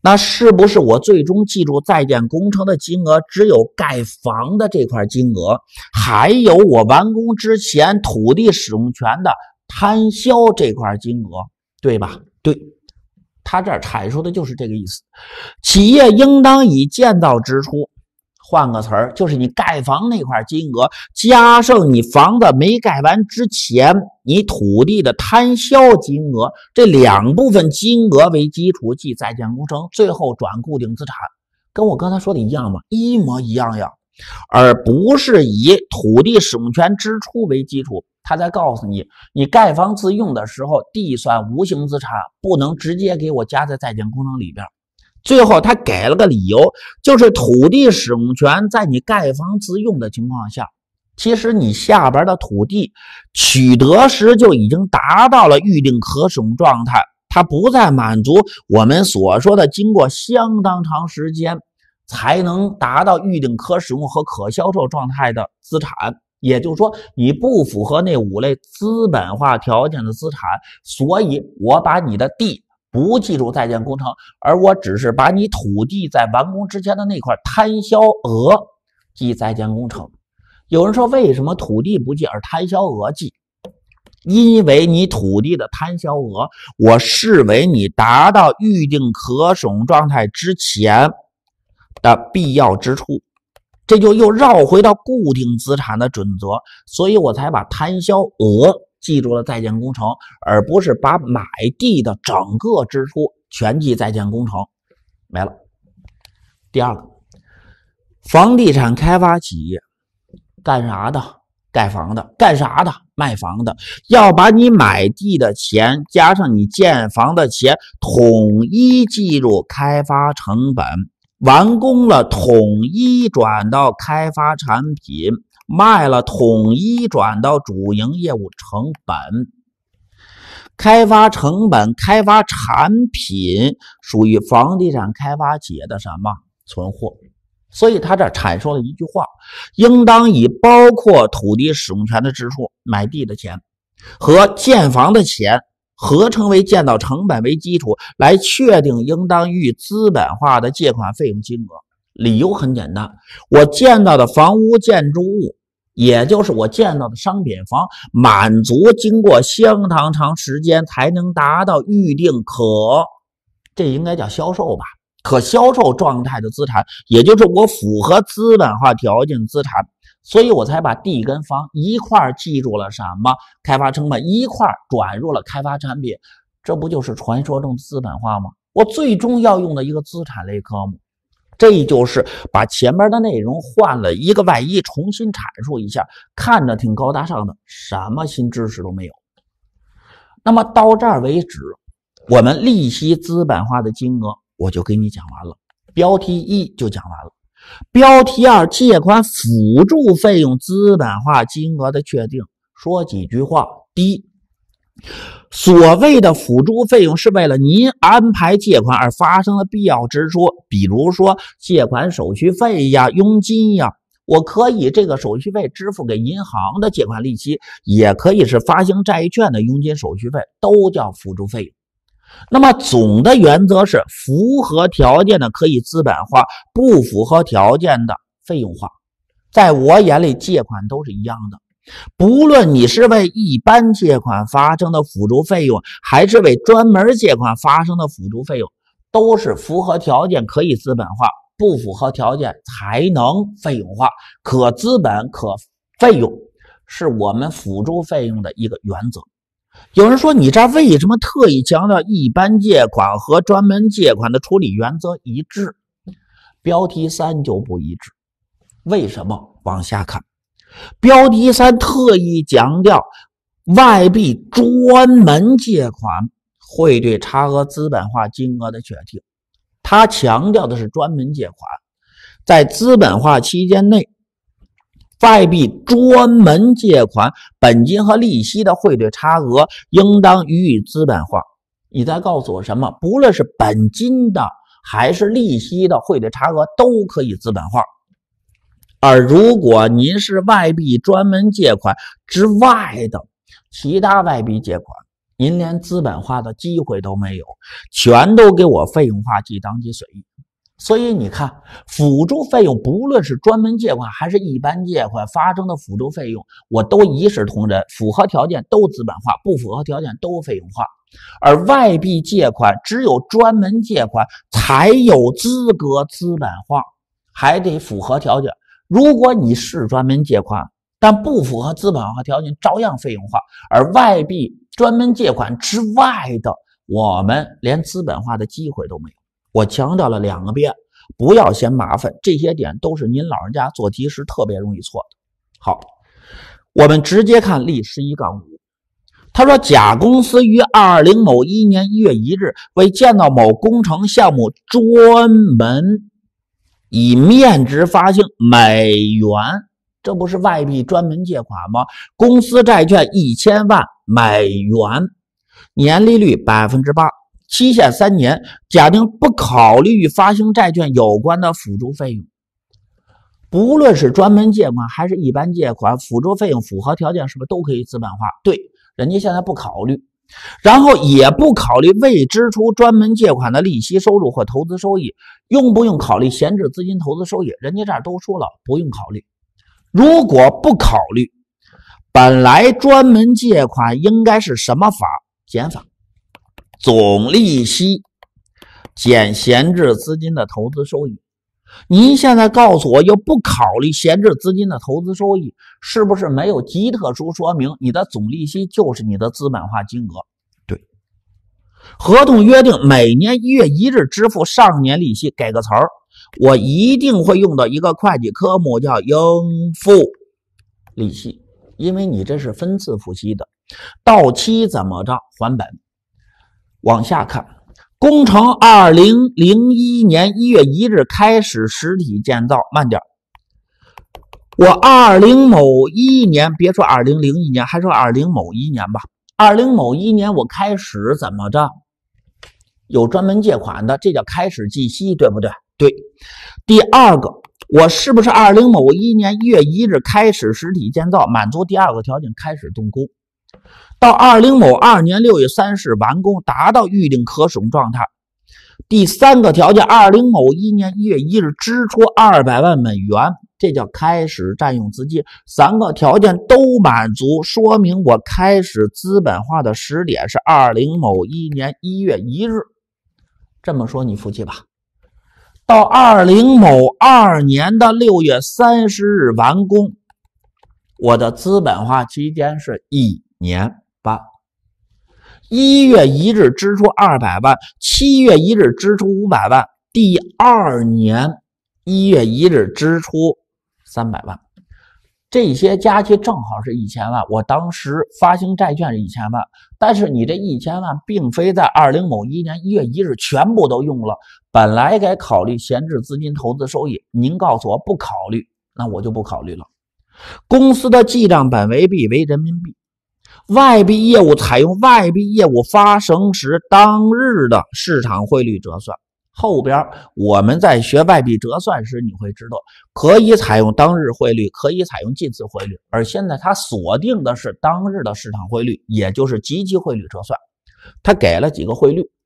那是不是我最终记住在建工程的金额只有盖房的这块金额，还有我完工之前土地使用权的摊销这块金额，对吧？对，他这儿阐述的就是这个意思。企业应当以建造支出，换个词儿，就是你盖房那块金额，加上你房子没盖完之前你土地的摊销金额，这两部分金额为基础记在建工程，最后转固定资产，跟我刚才说的一样吗？一模一样呀，而不是以土地使用权支出为基础。他在告诉你，你盖房自用的时候递算无形资产，不能直接给我加在在建工程里边。最后他给了个理由，就是土地使用权在你盖房自用的情况下，其实你下边的土地取得时就已经达到了预定可使用状态，它不再满足我们所说的经过相当长时间才能达到预定可使用和可销售状态的资产。也就是说，你不符合那5类资本化条件的资产，所以我把你的地不记住在建工程，而我只是把你土地在完工之前的那块摊销额记在建工程。有人说，为什么土地不记而摊销额记？因为你土地的摊销额，我视为你达到预定可使用状态之前的必要支出。这就又绕回到固定资产的准则，所以我才把摊销额记住了在建工程，而不是把买地的整个支出全记在建工程。没了。第二个，房地产开发企业干啥的？盖房的。干啥的？卖房的。要把你买地的钱加上你建房的钱统一计入开发成本，完工了统一转到开发产品，卖了统一转到主营业务成本。开发成本、开发产品属于房地产开发企业的什么？存货。所以他这阐述了一句话，应当以包括土地使用权的支出，买地的钱和建房的钱合称为建造成本为基础，来确定应当予以资本化的借款费用金额。理由很简单，我建造的房屋建筑物，也就是我建造的商品房，满足经过相当长时间才能达到预定这应该叫销售吧，可销售状态的资产，也就是我符合资本化条件的资产。所以我才把地跟房一块记住了什么？开发成本一块转入了开发产品，这不就是传说中的资本化吗？我最终要用的一个资产类科目。这就是把前面的内容换了一个外衣，重新阐述一下，看着挺高大上的，什么新知识都没有。那么到这儿为止，我们利息资本化的金额我就给你讲完了，标题1就讲完了。标题2，借款辅助费用资本化金额的确定，说几句话。第一，所谓的辅助费用是为了您安排借款而发生的必要支出，比如说借款手续费呀、佣金呀，我可以这个手续费支付给银行的借款利息，也可以是发行债券的佣金手续费，都叫辅助费用。那么总的原则是符合条件的可以资本化，不符合条件的费用化。在我眼里，借款都是一样的，不论你是为一般借款发生的辅助费用，还是为专门借款发生的辅助费用，都是符合条件可以资本化，不符合条件才能费用化。可资本可费用是我们辅助费用的一个原则。有人说，你这为什么特意强调一般借款和专门借款的处理原则一致？标题3就不一致。为什么？往下看，标题3特意强调外币专门借款会对差额资本化金额的确定，他强调的是专门借款，在资本化期间内，外币专门借款本金和利息的汇兑差额应当予以资本化。你在告诉我什么？不论是本金的还是利息的汇兑差额都可以资本化。而如果您是外币专门借款之外的其他外币借款， 您连资本化的机会都没有，全都给我费用化记当即损益。所以你看，辅助费用不论是专门借款还是一般借款发生的辅助费用，我都一视同仁，符合条件都资本化，不符合条件都费用化。而外币借款只有专门借款才有资格资本化，还得符合条件。如果你是专门借款，但不符合资本化条件，照样费用化。而外币专门借款之外的，我们连资本化的机会都没有。我强调了2个遍，不要嫌麻烦，这些点都是您老人家做题时特别容易错的。好，我们直接看例11-5。他说，甲公司于20某一年1月1日为建造某工程项目专门以面值发行美元，这不是外币专门借款吗？公司债券1000万美元，年利率 8%， 期限3年，假定不考虑与发行债券有关的辅助费用。不论是专门借款还是一般借款，辅助费用符合条件是不是都可以资本化？对，人家现在不考虑，然后也不考虑未支出专门借款的利息收入或投资收益，用不用考虑闲置资金投资收益？人家这儿都说了不用考虑。如果不考虑，本来专门借款应该是什么法？减法，总利息减闲置资金的投资收益。您现在告诉我又不考虑闲置资金的投资收益，是不是没有极特殊说明你的总利息就是你的资本化金额？对，合同约定每年1月1日支付上年利息，给个词儿，我一定会用到一个会计科目叫应付利息，因为你这是分次付息的，到期怎么着还本。往下看，工程2001年1月1日开始实体建造，慢点，我20某一年，别说2001年，还说20某一年吧。20某一年我开始怎么着？有专门借款的，这叫开始计息，对不对？对。第二个，我是不是20某一年1月1日开始实体建造，满足第2个条件开始动工，到20某2年6月30日完工，达到预定可使用状态。第3个条件，20某一年1月1日支出200万美元，这叫开始占用资金。3个条件都满足，说明我开始资本化的时点是20某一年1月1日。这么说你服气吧？到20某2年的6月30日完工，我的资本化期间是1年半。1月1日支出200万，7月1日支出500万，第2年1月1日支出300万，这些加起正好是1000万。我当时发行债券是1000万，但是你这1000万并非在20某一年1月1日全部都用了，本来该考虑闲置资金投资收益，您告诉我不考虑，那我就不考虑了。公司的记账本为币为人民币，外币业务采用外币业务发生时当日的市场汇率折算。后边我们在学外币折算时，你会知道可以采用当日汇率，可以采用近次汇率，而现在它锁定的是当日的市场汇率，也就是即期汇率折算。它给了几个汇率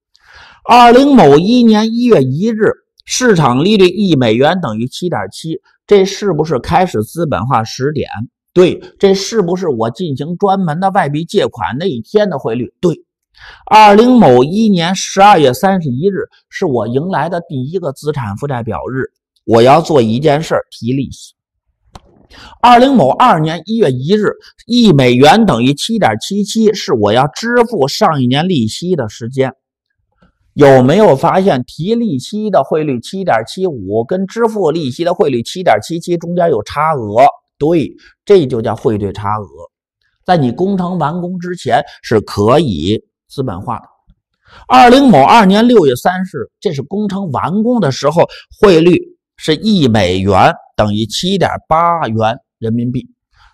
：20某一年1月1日市场利率1美元等于 7.7， 这是不是开始资本化时点？对。这是不是我进行专门的外币借款那一天的汇率？对。20某一年12月31日是我迎来的第一个资产负债表日，我要做一件事，提利息。20某2年1月1日1美元等于 7.77 是我要支付上一年利息的时间。有没有发现提利息的汇率 7.75 跟支付利息的汇率 7.77 中间有差额？对，这就叫汇兑差额，在你工程完工之前是可以资本化的。20某2年6月30日，这是工程完工的时候，汇率是1美元等于 7.8 元人民币，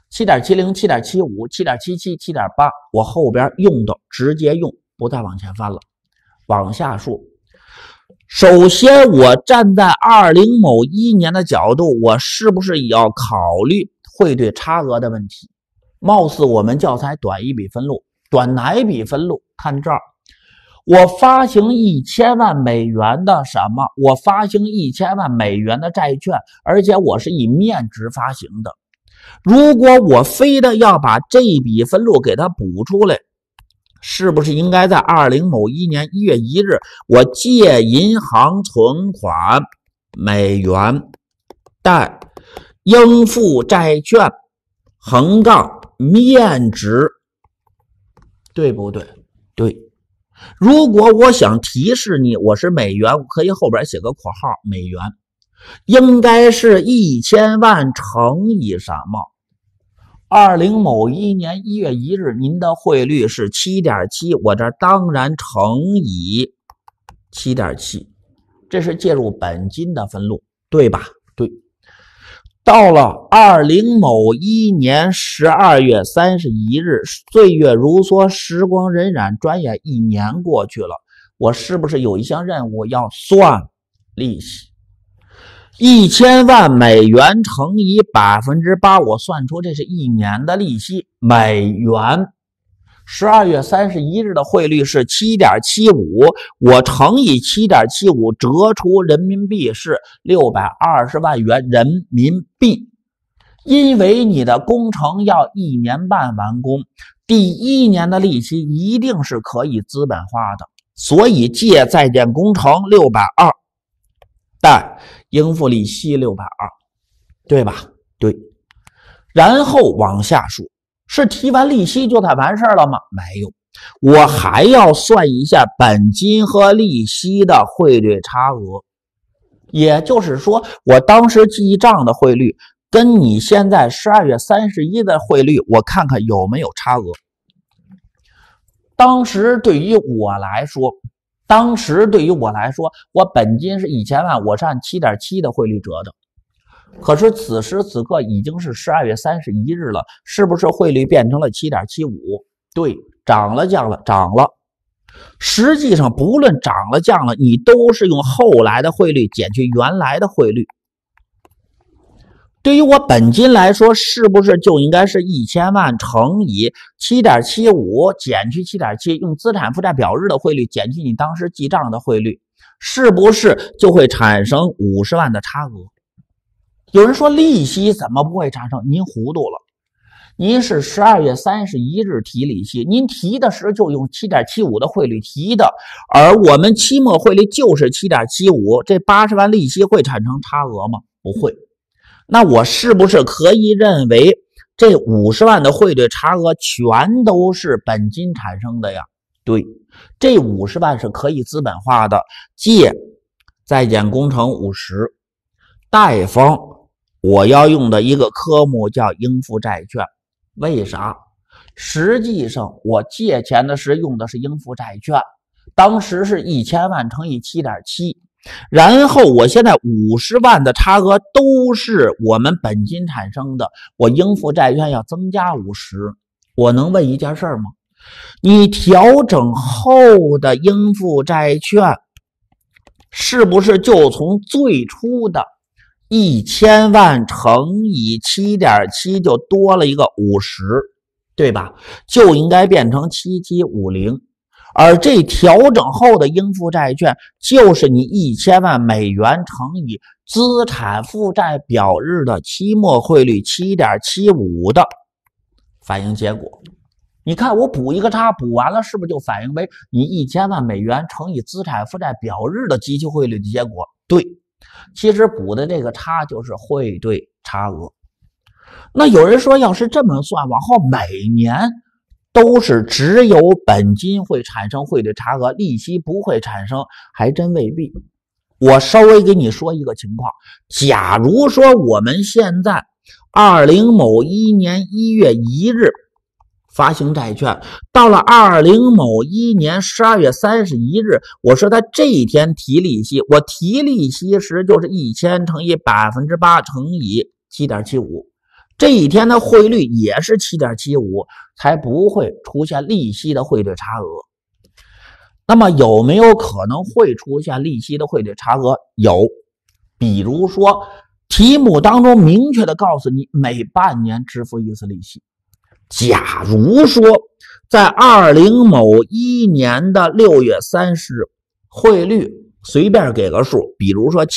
7.70 7.75 7.77 7.8， 我后边用的直接用，不再往前翻了。往下说，首先我站在20某一年的角度，我是不是也要考虑汇兑差额的问题？貌似我们教材短一笔分录，短哪一笔分录？ 看这儿，我发行1000万美元的什么？我发行1000万美元的债券，而且我是以面值发行的。如果我非得要把这笔分录给它补出来，是不是应该在20某一年1月1日，我借银行存款美元贷应付债券横杠面值，对不对？对。如果我想提示你我是美元，我可以后边写个括号美元，应该是1000万乘以什么？20某一年1月1日，您的汇率是 7.7， 我这当然乘以 7.7， 这是介入本金的分录，对吧？对。到了20某一年12月31日，岁月如梭，时光荏苒，转眼1年过去了，我是不是有一项任务要算利息？1000万美元乘以 8%， 我算出这是1年的利息。美元12月31日的汇率是 7.75， 我乘以 7.75 折除人民币是620万元人民币。因为你的工程要1年半完工，第1年的利息一定是可以资本化的，所以借在建工程620，贷应付利息620，对吧？对。然后往下说，是提完利息就算完事了吗？没有，我还要算一下本金和利息的汇率差额。也就是说，我当时记账的汇率跟你现在12月31的汇率，我看看有没有差额。当时对于我来说，我本金是1000万，我是按 7.7 的汇率折的。可是此时此刻已经是12月31日了，是不是汇率变成了 7.75？ 对，涨了降了，涨了。实际上不论涨了降了，你都是用后来的汇率减去原来的汇率。对于我本金来说，是不是就应该是1000万乘以 7.75 减去 7.7， 用资产负债表日的汇率减去你当时记账的汇率，是不是就会产生50万的差额？有人说利息怎么不会产生？您糊涂了。您是12月31日提利息，您提的时候就用 7.75 的汇率提的，而我们期末汇率就是 7.75， 这80万利息会产生差额吗？不会。那我是不是可以认为这50万的汇率差额全都是本金产生的呀？对，这50万是可以资本化的，借在建工程50，贷方我要用的一个科目叫应付债券。为啥？实际上我借钱的时用的是应付债券，当时是1000万乘以 7.7， 然后我现在50万的差额都是我们本金产生的，我应付债券要增加50。我能问一件事吗？你调整后的应付债券是不是就从最初的1000万乘以 7.7 就多了一个50，对吧？就应该变成7750。而这调整后的应付债券就是你1000万美元乘以资产负债表日的期末汇率 7.75 的反映结果。你看我补一个差，补完了是不是就反映为你1000万美元乘以资产负债表日的即期汇率的结果？对，其实补的这个差就是汇兑差额。那有人说要是这么算，往后每年都是只有本金会产生汇兑差额，利息不会产生，还真未必。我稍微给你说一个情况，假如说我们现在20某一年1月1日发行债券，到了20某一年12月31日，我说他这一天提利息，我提利息时就是1000乘以 8% 乘以 7.75， 这一天的汇率也是 7.75， 才不会出现利息的汇兑差额。那么有没有可能会出现利息的汇兑差额？有，比如说题目当中明确的告诉你每半年支付一次利息。假如说在20某一年的6月30日，汇率随便给个数，比如说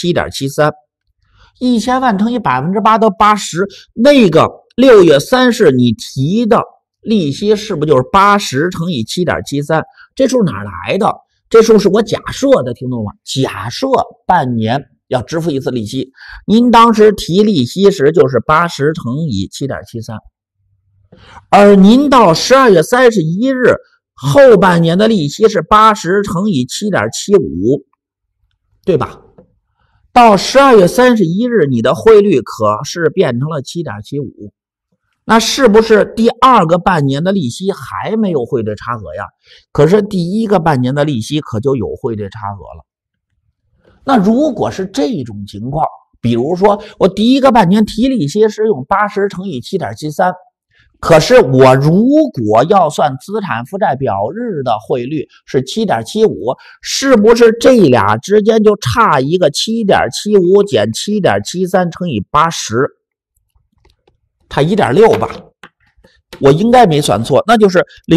7.73，1000万乘以8%到80，那个6月30日你提的利息是不是就是80乘以 7.73？ 这数哪来的？这数是我假设的，听懂吗？假设半年要支付一次利息，您当时提利息时就是80乘以 7.73， 而您到12月31日后半年的利息是80乘以 7.75， 对吧？到12月31日你的汇率可是变成了 7.75， 那是不是第二个半年的利息还没有汇兑差额呀？可是第一个半年的利息可就有汇兑差额了。那如果是这种情况，比如说我第一个半年提利息是用80乘以 7.73， 可是我如果要算资产负债表日的汇率是 7.75， 是不是这俩之间就差一个 7.75 减 7.73 乘以80，差 1.6 吧，我应该没算错，那就是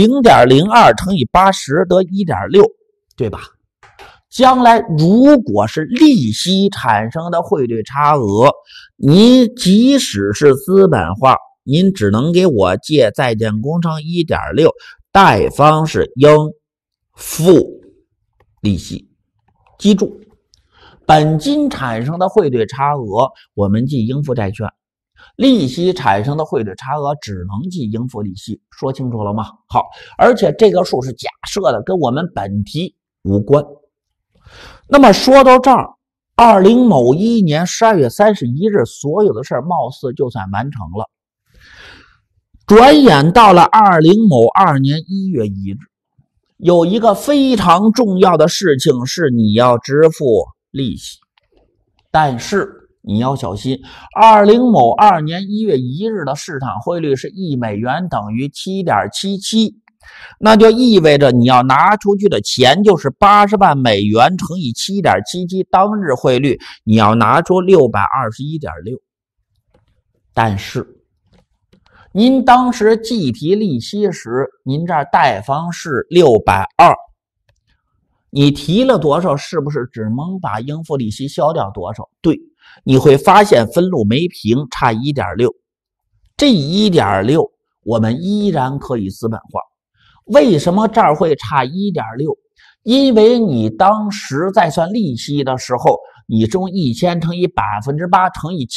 0.02 乘以80得 1.6， 对吧？将来如果是利息产生的汇兑差额，您即使是资本化，您只能给我借在建工程 1.6， 贷方是应付利息。记住，本金产生的汇兑差额我们记应付债券，利息产生的汇兑差额只能记应付利息，说清楚了吗？好，而且这个数是假设的，跟我们本题无关。那么说到这儿，20某一年12月31日，所有的事貌似就算完成了。转眼到了20某2年1月1日，有一个非常重要的事情是你要支付利息，但是你要小心，20某2年1月1日的市场汇率是1美元等于 7.77， 那就意味着你要拿出去的钱就是80万美元乘以 7.77， 当日汇率你要拿出 621.6。 但是您当时计提利息时，您这儿贷方是620，你提了多少，是不是只能把应付利息消掉多少？对，你会发现分录没平，差 1.6， 这 1.6 我们依然可以资本化。为什么这儿会差 1.6？ 因为你当时在算利息的时候，你是用1000乘以 8% 乘以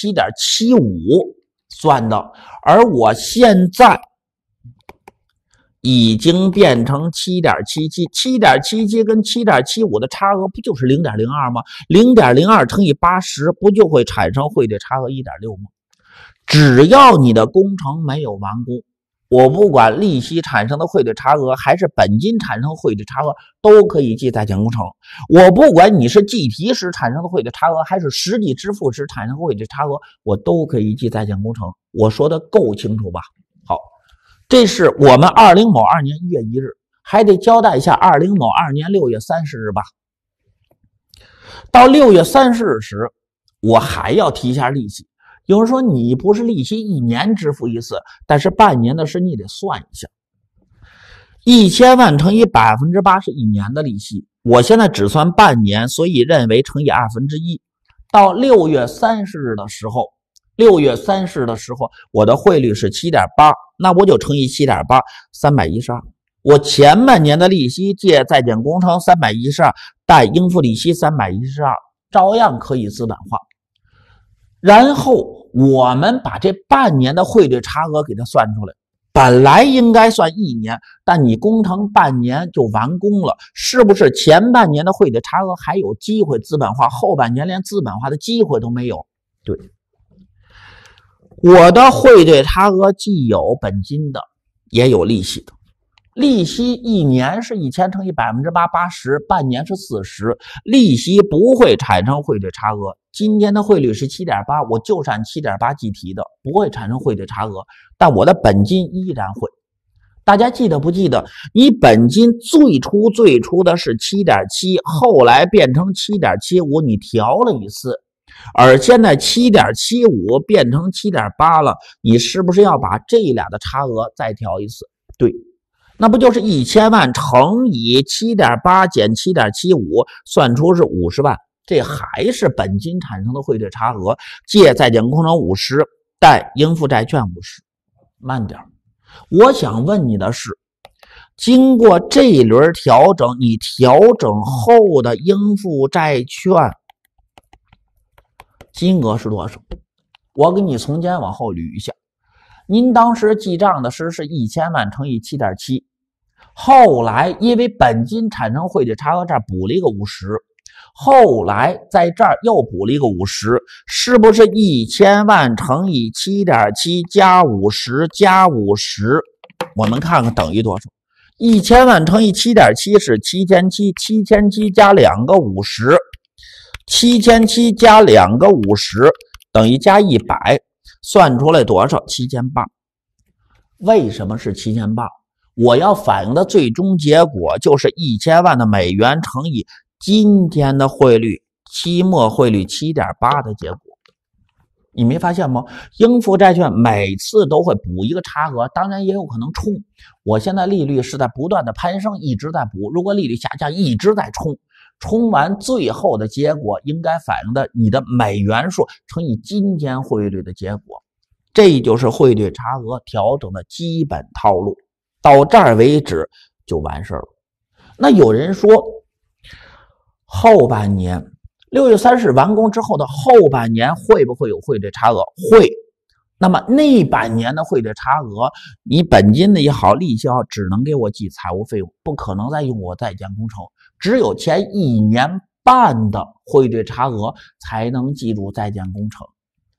7.75 算的，而我现在已经变成 7.77， 7.77 跟 7.75 的差额不就是 0.02 吗？ 0.02 乘以80不就会产生汇兑差额 1.6 吗？只要你的工程没有完工，我不管利息产生的汇兑差额还是本金产生的汇兑差额都可以记在建工程。我不管你是计提时产生的汇兑差额还是实际支付时产生的汇兑差额，我都可以记在建工程。我说的够清楚吧？好，这是我们20某2年1月1日，还得交代一下20某2年6月30日吧。到6月30日时，我还要提一下利息。有人说你不是利息1年支付一次，但是半年的事你得算一下。1000万乘以 8% 是1年的利息，我现在只算半年，所以认为乘以1/2。到6月30日的时候我的汇率是 7.8， 那我就乘以 7.8， 312。我前半年的利息借在建工程312，贷应付利息312，照样可以资本化。然后我们把这半年的汇兑差额给它算出来，本来应该算1年，但你工程半年就完工了，是不是前半年的汇兑差额还有机会资本化，后半年连资本化的机会都没有？对，我的汇兑差额既有本金的，也有利息的。利息1年是1000乘以 8%， 80，半年是40，利息不会产生汇兑差额。今天的汇率是 7.8， 我就按 7.8 计提的，不会产生汇兑差额，但我的本金依然会。大家记得不记得，你本金最初的是 7.7， 后来变成 7.75， 你调了一次，而现在 7.75 变成 7.8 了，你是不是要把这俩的差额再调一次？对。 那不就是1000万乘以 7.8 减 7.75， 算出是50万，这还是本金产生的汇兑差额，借在建工程50，贷应付债券50。慢点，我想问你的是，经过这一轮调整，你调整后的应付债券金额是多少？我给你从前往后捋一下。您当时记账的时是1000万乘以 7.7， 后来因为本金产生汇兑差额这儿补了一个50，后来在这儿又补了一个50，是不是1000万乘以 7.7 加50加50？我们看看等于多少。1000万乘以 7.7 是7700，7700加2个50，7700加2个50等于加100，算出来多少？7800。为什么是7800？我要反映的最终结果就是1000万的美元乘以今天的汇率，期末汇率 7.8 的结果。你没发现吗？应付债券每次都会补一个差额，当然也有可能冲。我现在利率是在不断的攀升，一直在补，如果利率下降，一直在冲，冲完最后的结果应该反映的你的美元数乘以今天汇率的结果。这就是汇兑差额调整的基本套路，到这儿为止就完事了。那有人说后半年6月30日完工之后的后半年会不会有汇兑差额？会。那么那半年的汇兑差额，你本金的也好，利息也好，只能给我记财务费用，不可能再用我在建工程，只有前1年半的汇兑差额才能记住在建工程。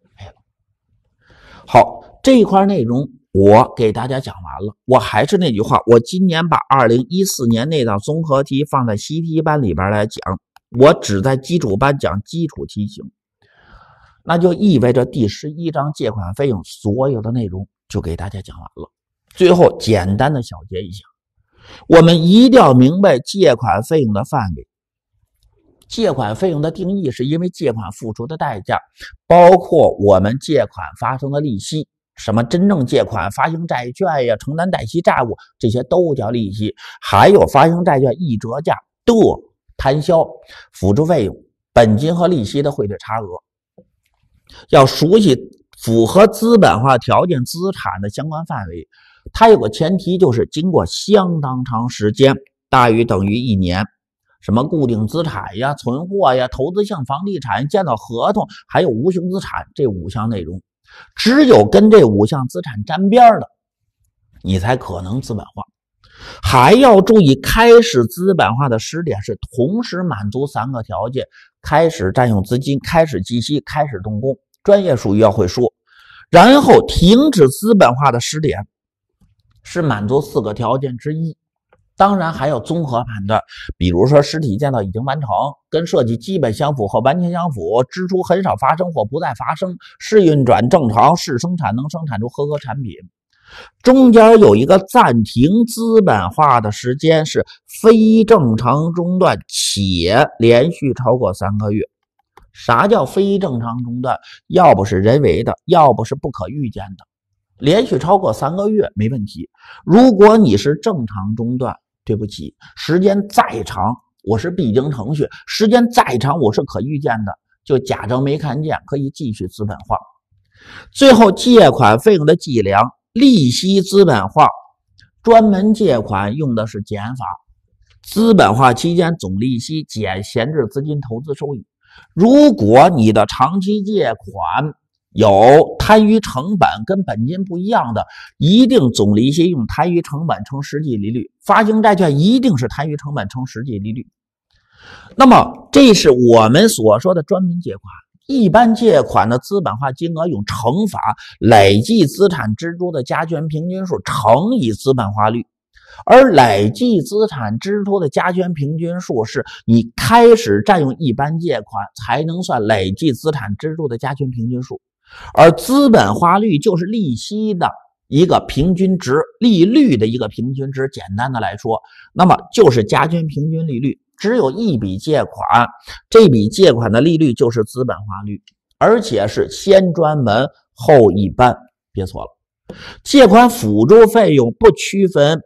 好，这一块内容我给大家讲完了。我还是那句话，我今年把2014年那道综合题放在习题班里边来讲，我只在基础班讲基础题型，那就意味着第11章借款费用所有的内容就给大家讲完了。最后简单的小结一下，我们一定要明白借款费用的范围。借款费用的定义是因为借款付出的代价，包括我们借款发生的利息，什么真正借款、发行债券呀、承担贷息债务，这些都叫利息，还有发行债券一折价的摊销、辅助费用、本金和利息的汇兑差额。要熟悉符合资本化条件资产的相关范围，它有个前提，就是经过相当长时间，大于等于1年。什么固定资产呀、存货呀、投资性房地产、建造合同，还有无形资产，这5项内容，只有跟这5项资产沾边的，你才可能资本化。还要注意，开始资本化的时点是同时满足3个条件：开始占用资金、开始计息、开始动工，专业术语要会说。然后停止资本化的时点是满足4个条件之一。当然还要综合判断，比如说实体建造已经完成，跟设计基本相符或完全相符，支出很少发生或不再发生，试运转正常，试生产能生产出合格产品。中间有一个暂停资本化的时间是非正常中断且连续超过3个月。啥叫非正常中断？要不是人为的，要不是不可预见的。连续超过3个月没问题。如果你是正常中断，对不起，时间再长，我是必经程序，时间再长我是可预见的，就假装没看见，可以继续资本化。最后借款费用的计量，利息资本化，专门借款用的是减法，资本化期间总利息减闲置资金投资收益。如果你的长期借款有摊余成本跟本金不一样的，一定总利息用摊余成本乘实际利率，发行债券一定是摊余成本乘实际利率。那么这是我们所说的专门借款。一般借款的资本化金额用乘法，累计资产支出的加权平均数乘以资本化率，而累计资产支出的加权平均数是你开始占用一般借款才能算累计资产支出的加权平均数，而资本化率就是利息的一个平均值，利率的一个平均值。简单的来说，那么就是加权平均利率。只有一笔借款，这笔借款的利率就是资本化率，而且是先专门后一般，别错了。借款辅助费用不区分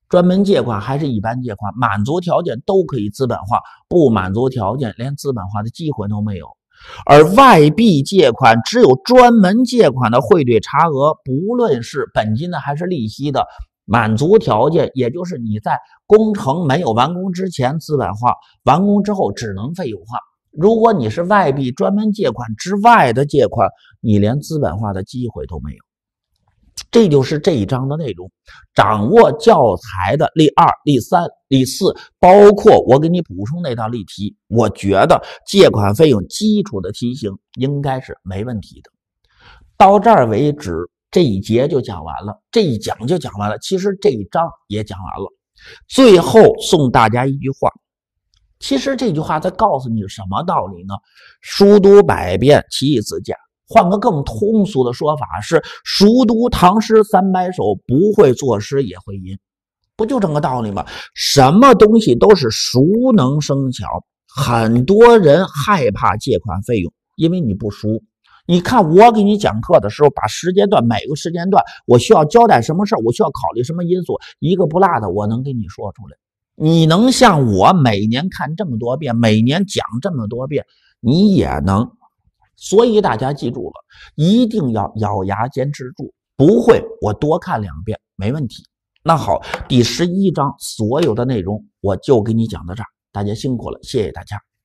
专门借款还是一般借款，满足条件都可以资本化，不满足条件连资本化的机会都没有。而外币借款只有专门借款的汇兑差额，不论是本金的还是利息的，满足条件，也就是你在工程没有完工之前资本化，完工之后只能费用化。如果你是外币专门借款之外的借款，你连资本化的机会都没有。这就是这一章的内容。掌握教材的例2、例3、例4，包括我给你补充那道例题，我觉得借款费用基础的题型应该是没问题的。到这儿为止，这一节就讲完了，这一讲就讲完了，其实这一章也讲完了。最后送大家一句话，其实这句话在告诉你什么道理呢？书读百遍，其义自见。换个更通俗的说法是，熟读唐诗300首，不会作诗也会吟，不就这个道理吗？什么东西都是熟能生巧，很多人害怕借款费用，因为你不熟。你看我给你讲课的时候，把时间段每个时间段我需要交代什么事儿，我需要考虑什么因素，一个不落的我能给你说出来。你能像我每年看这么多遍，每年讲这么多遍，你也能。所以大家记住了，一定要咬牙坚持住，不会我多看2遍没问题。那好，第11章所有的内容我就给你讲到这儿，大家辛苦了，谢谢大家。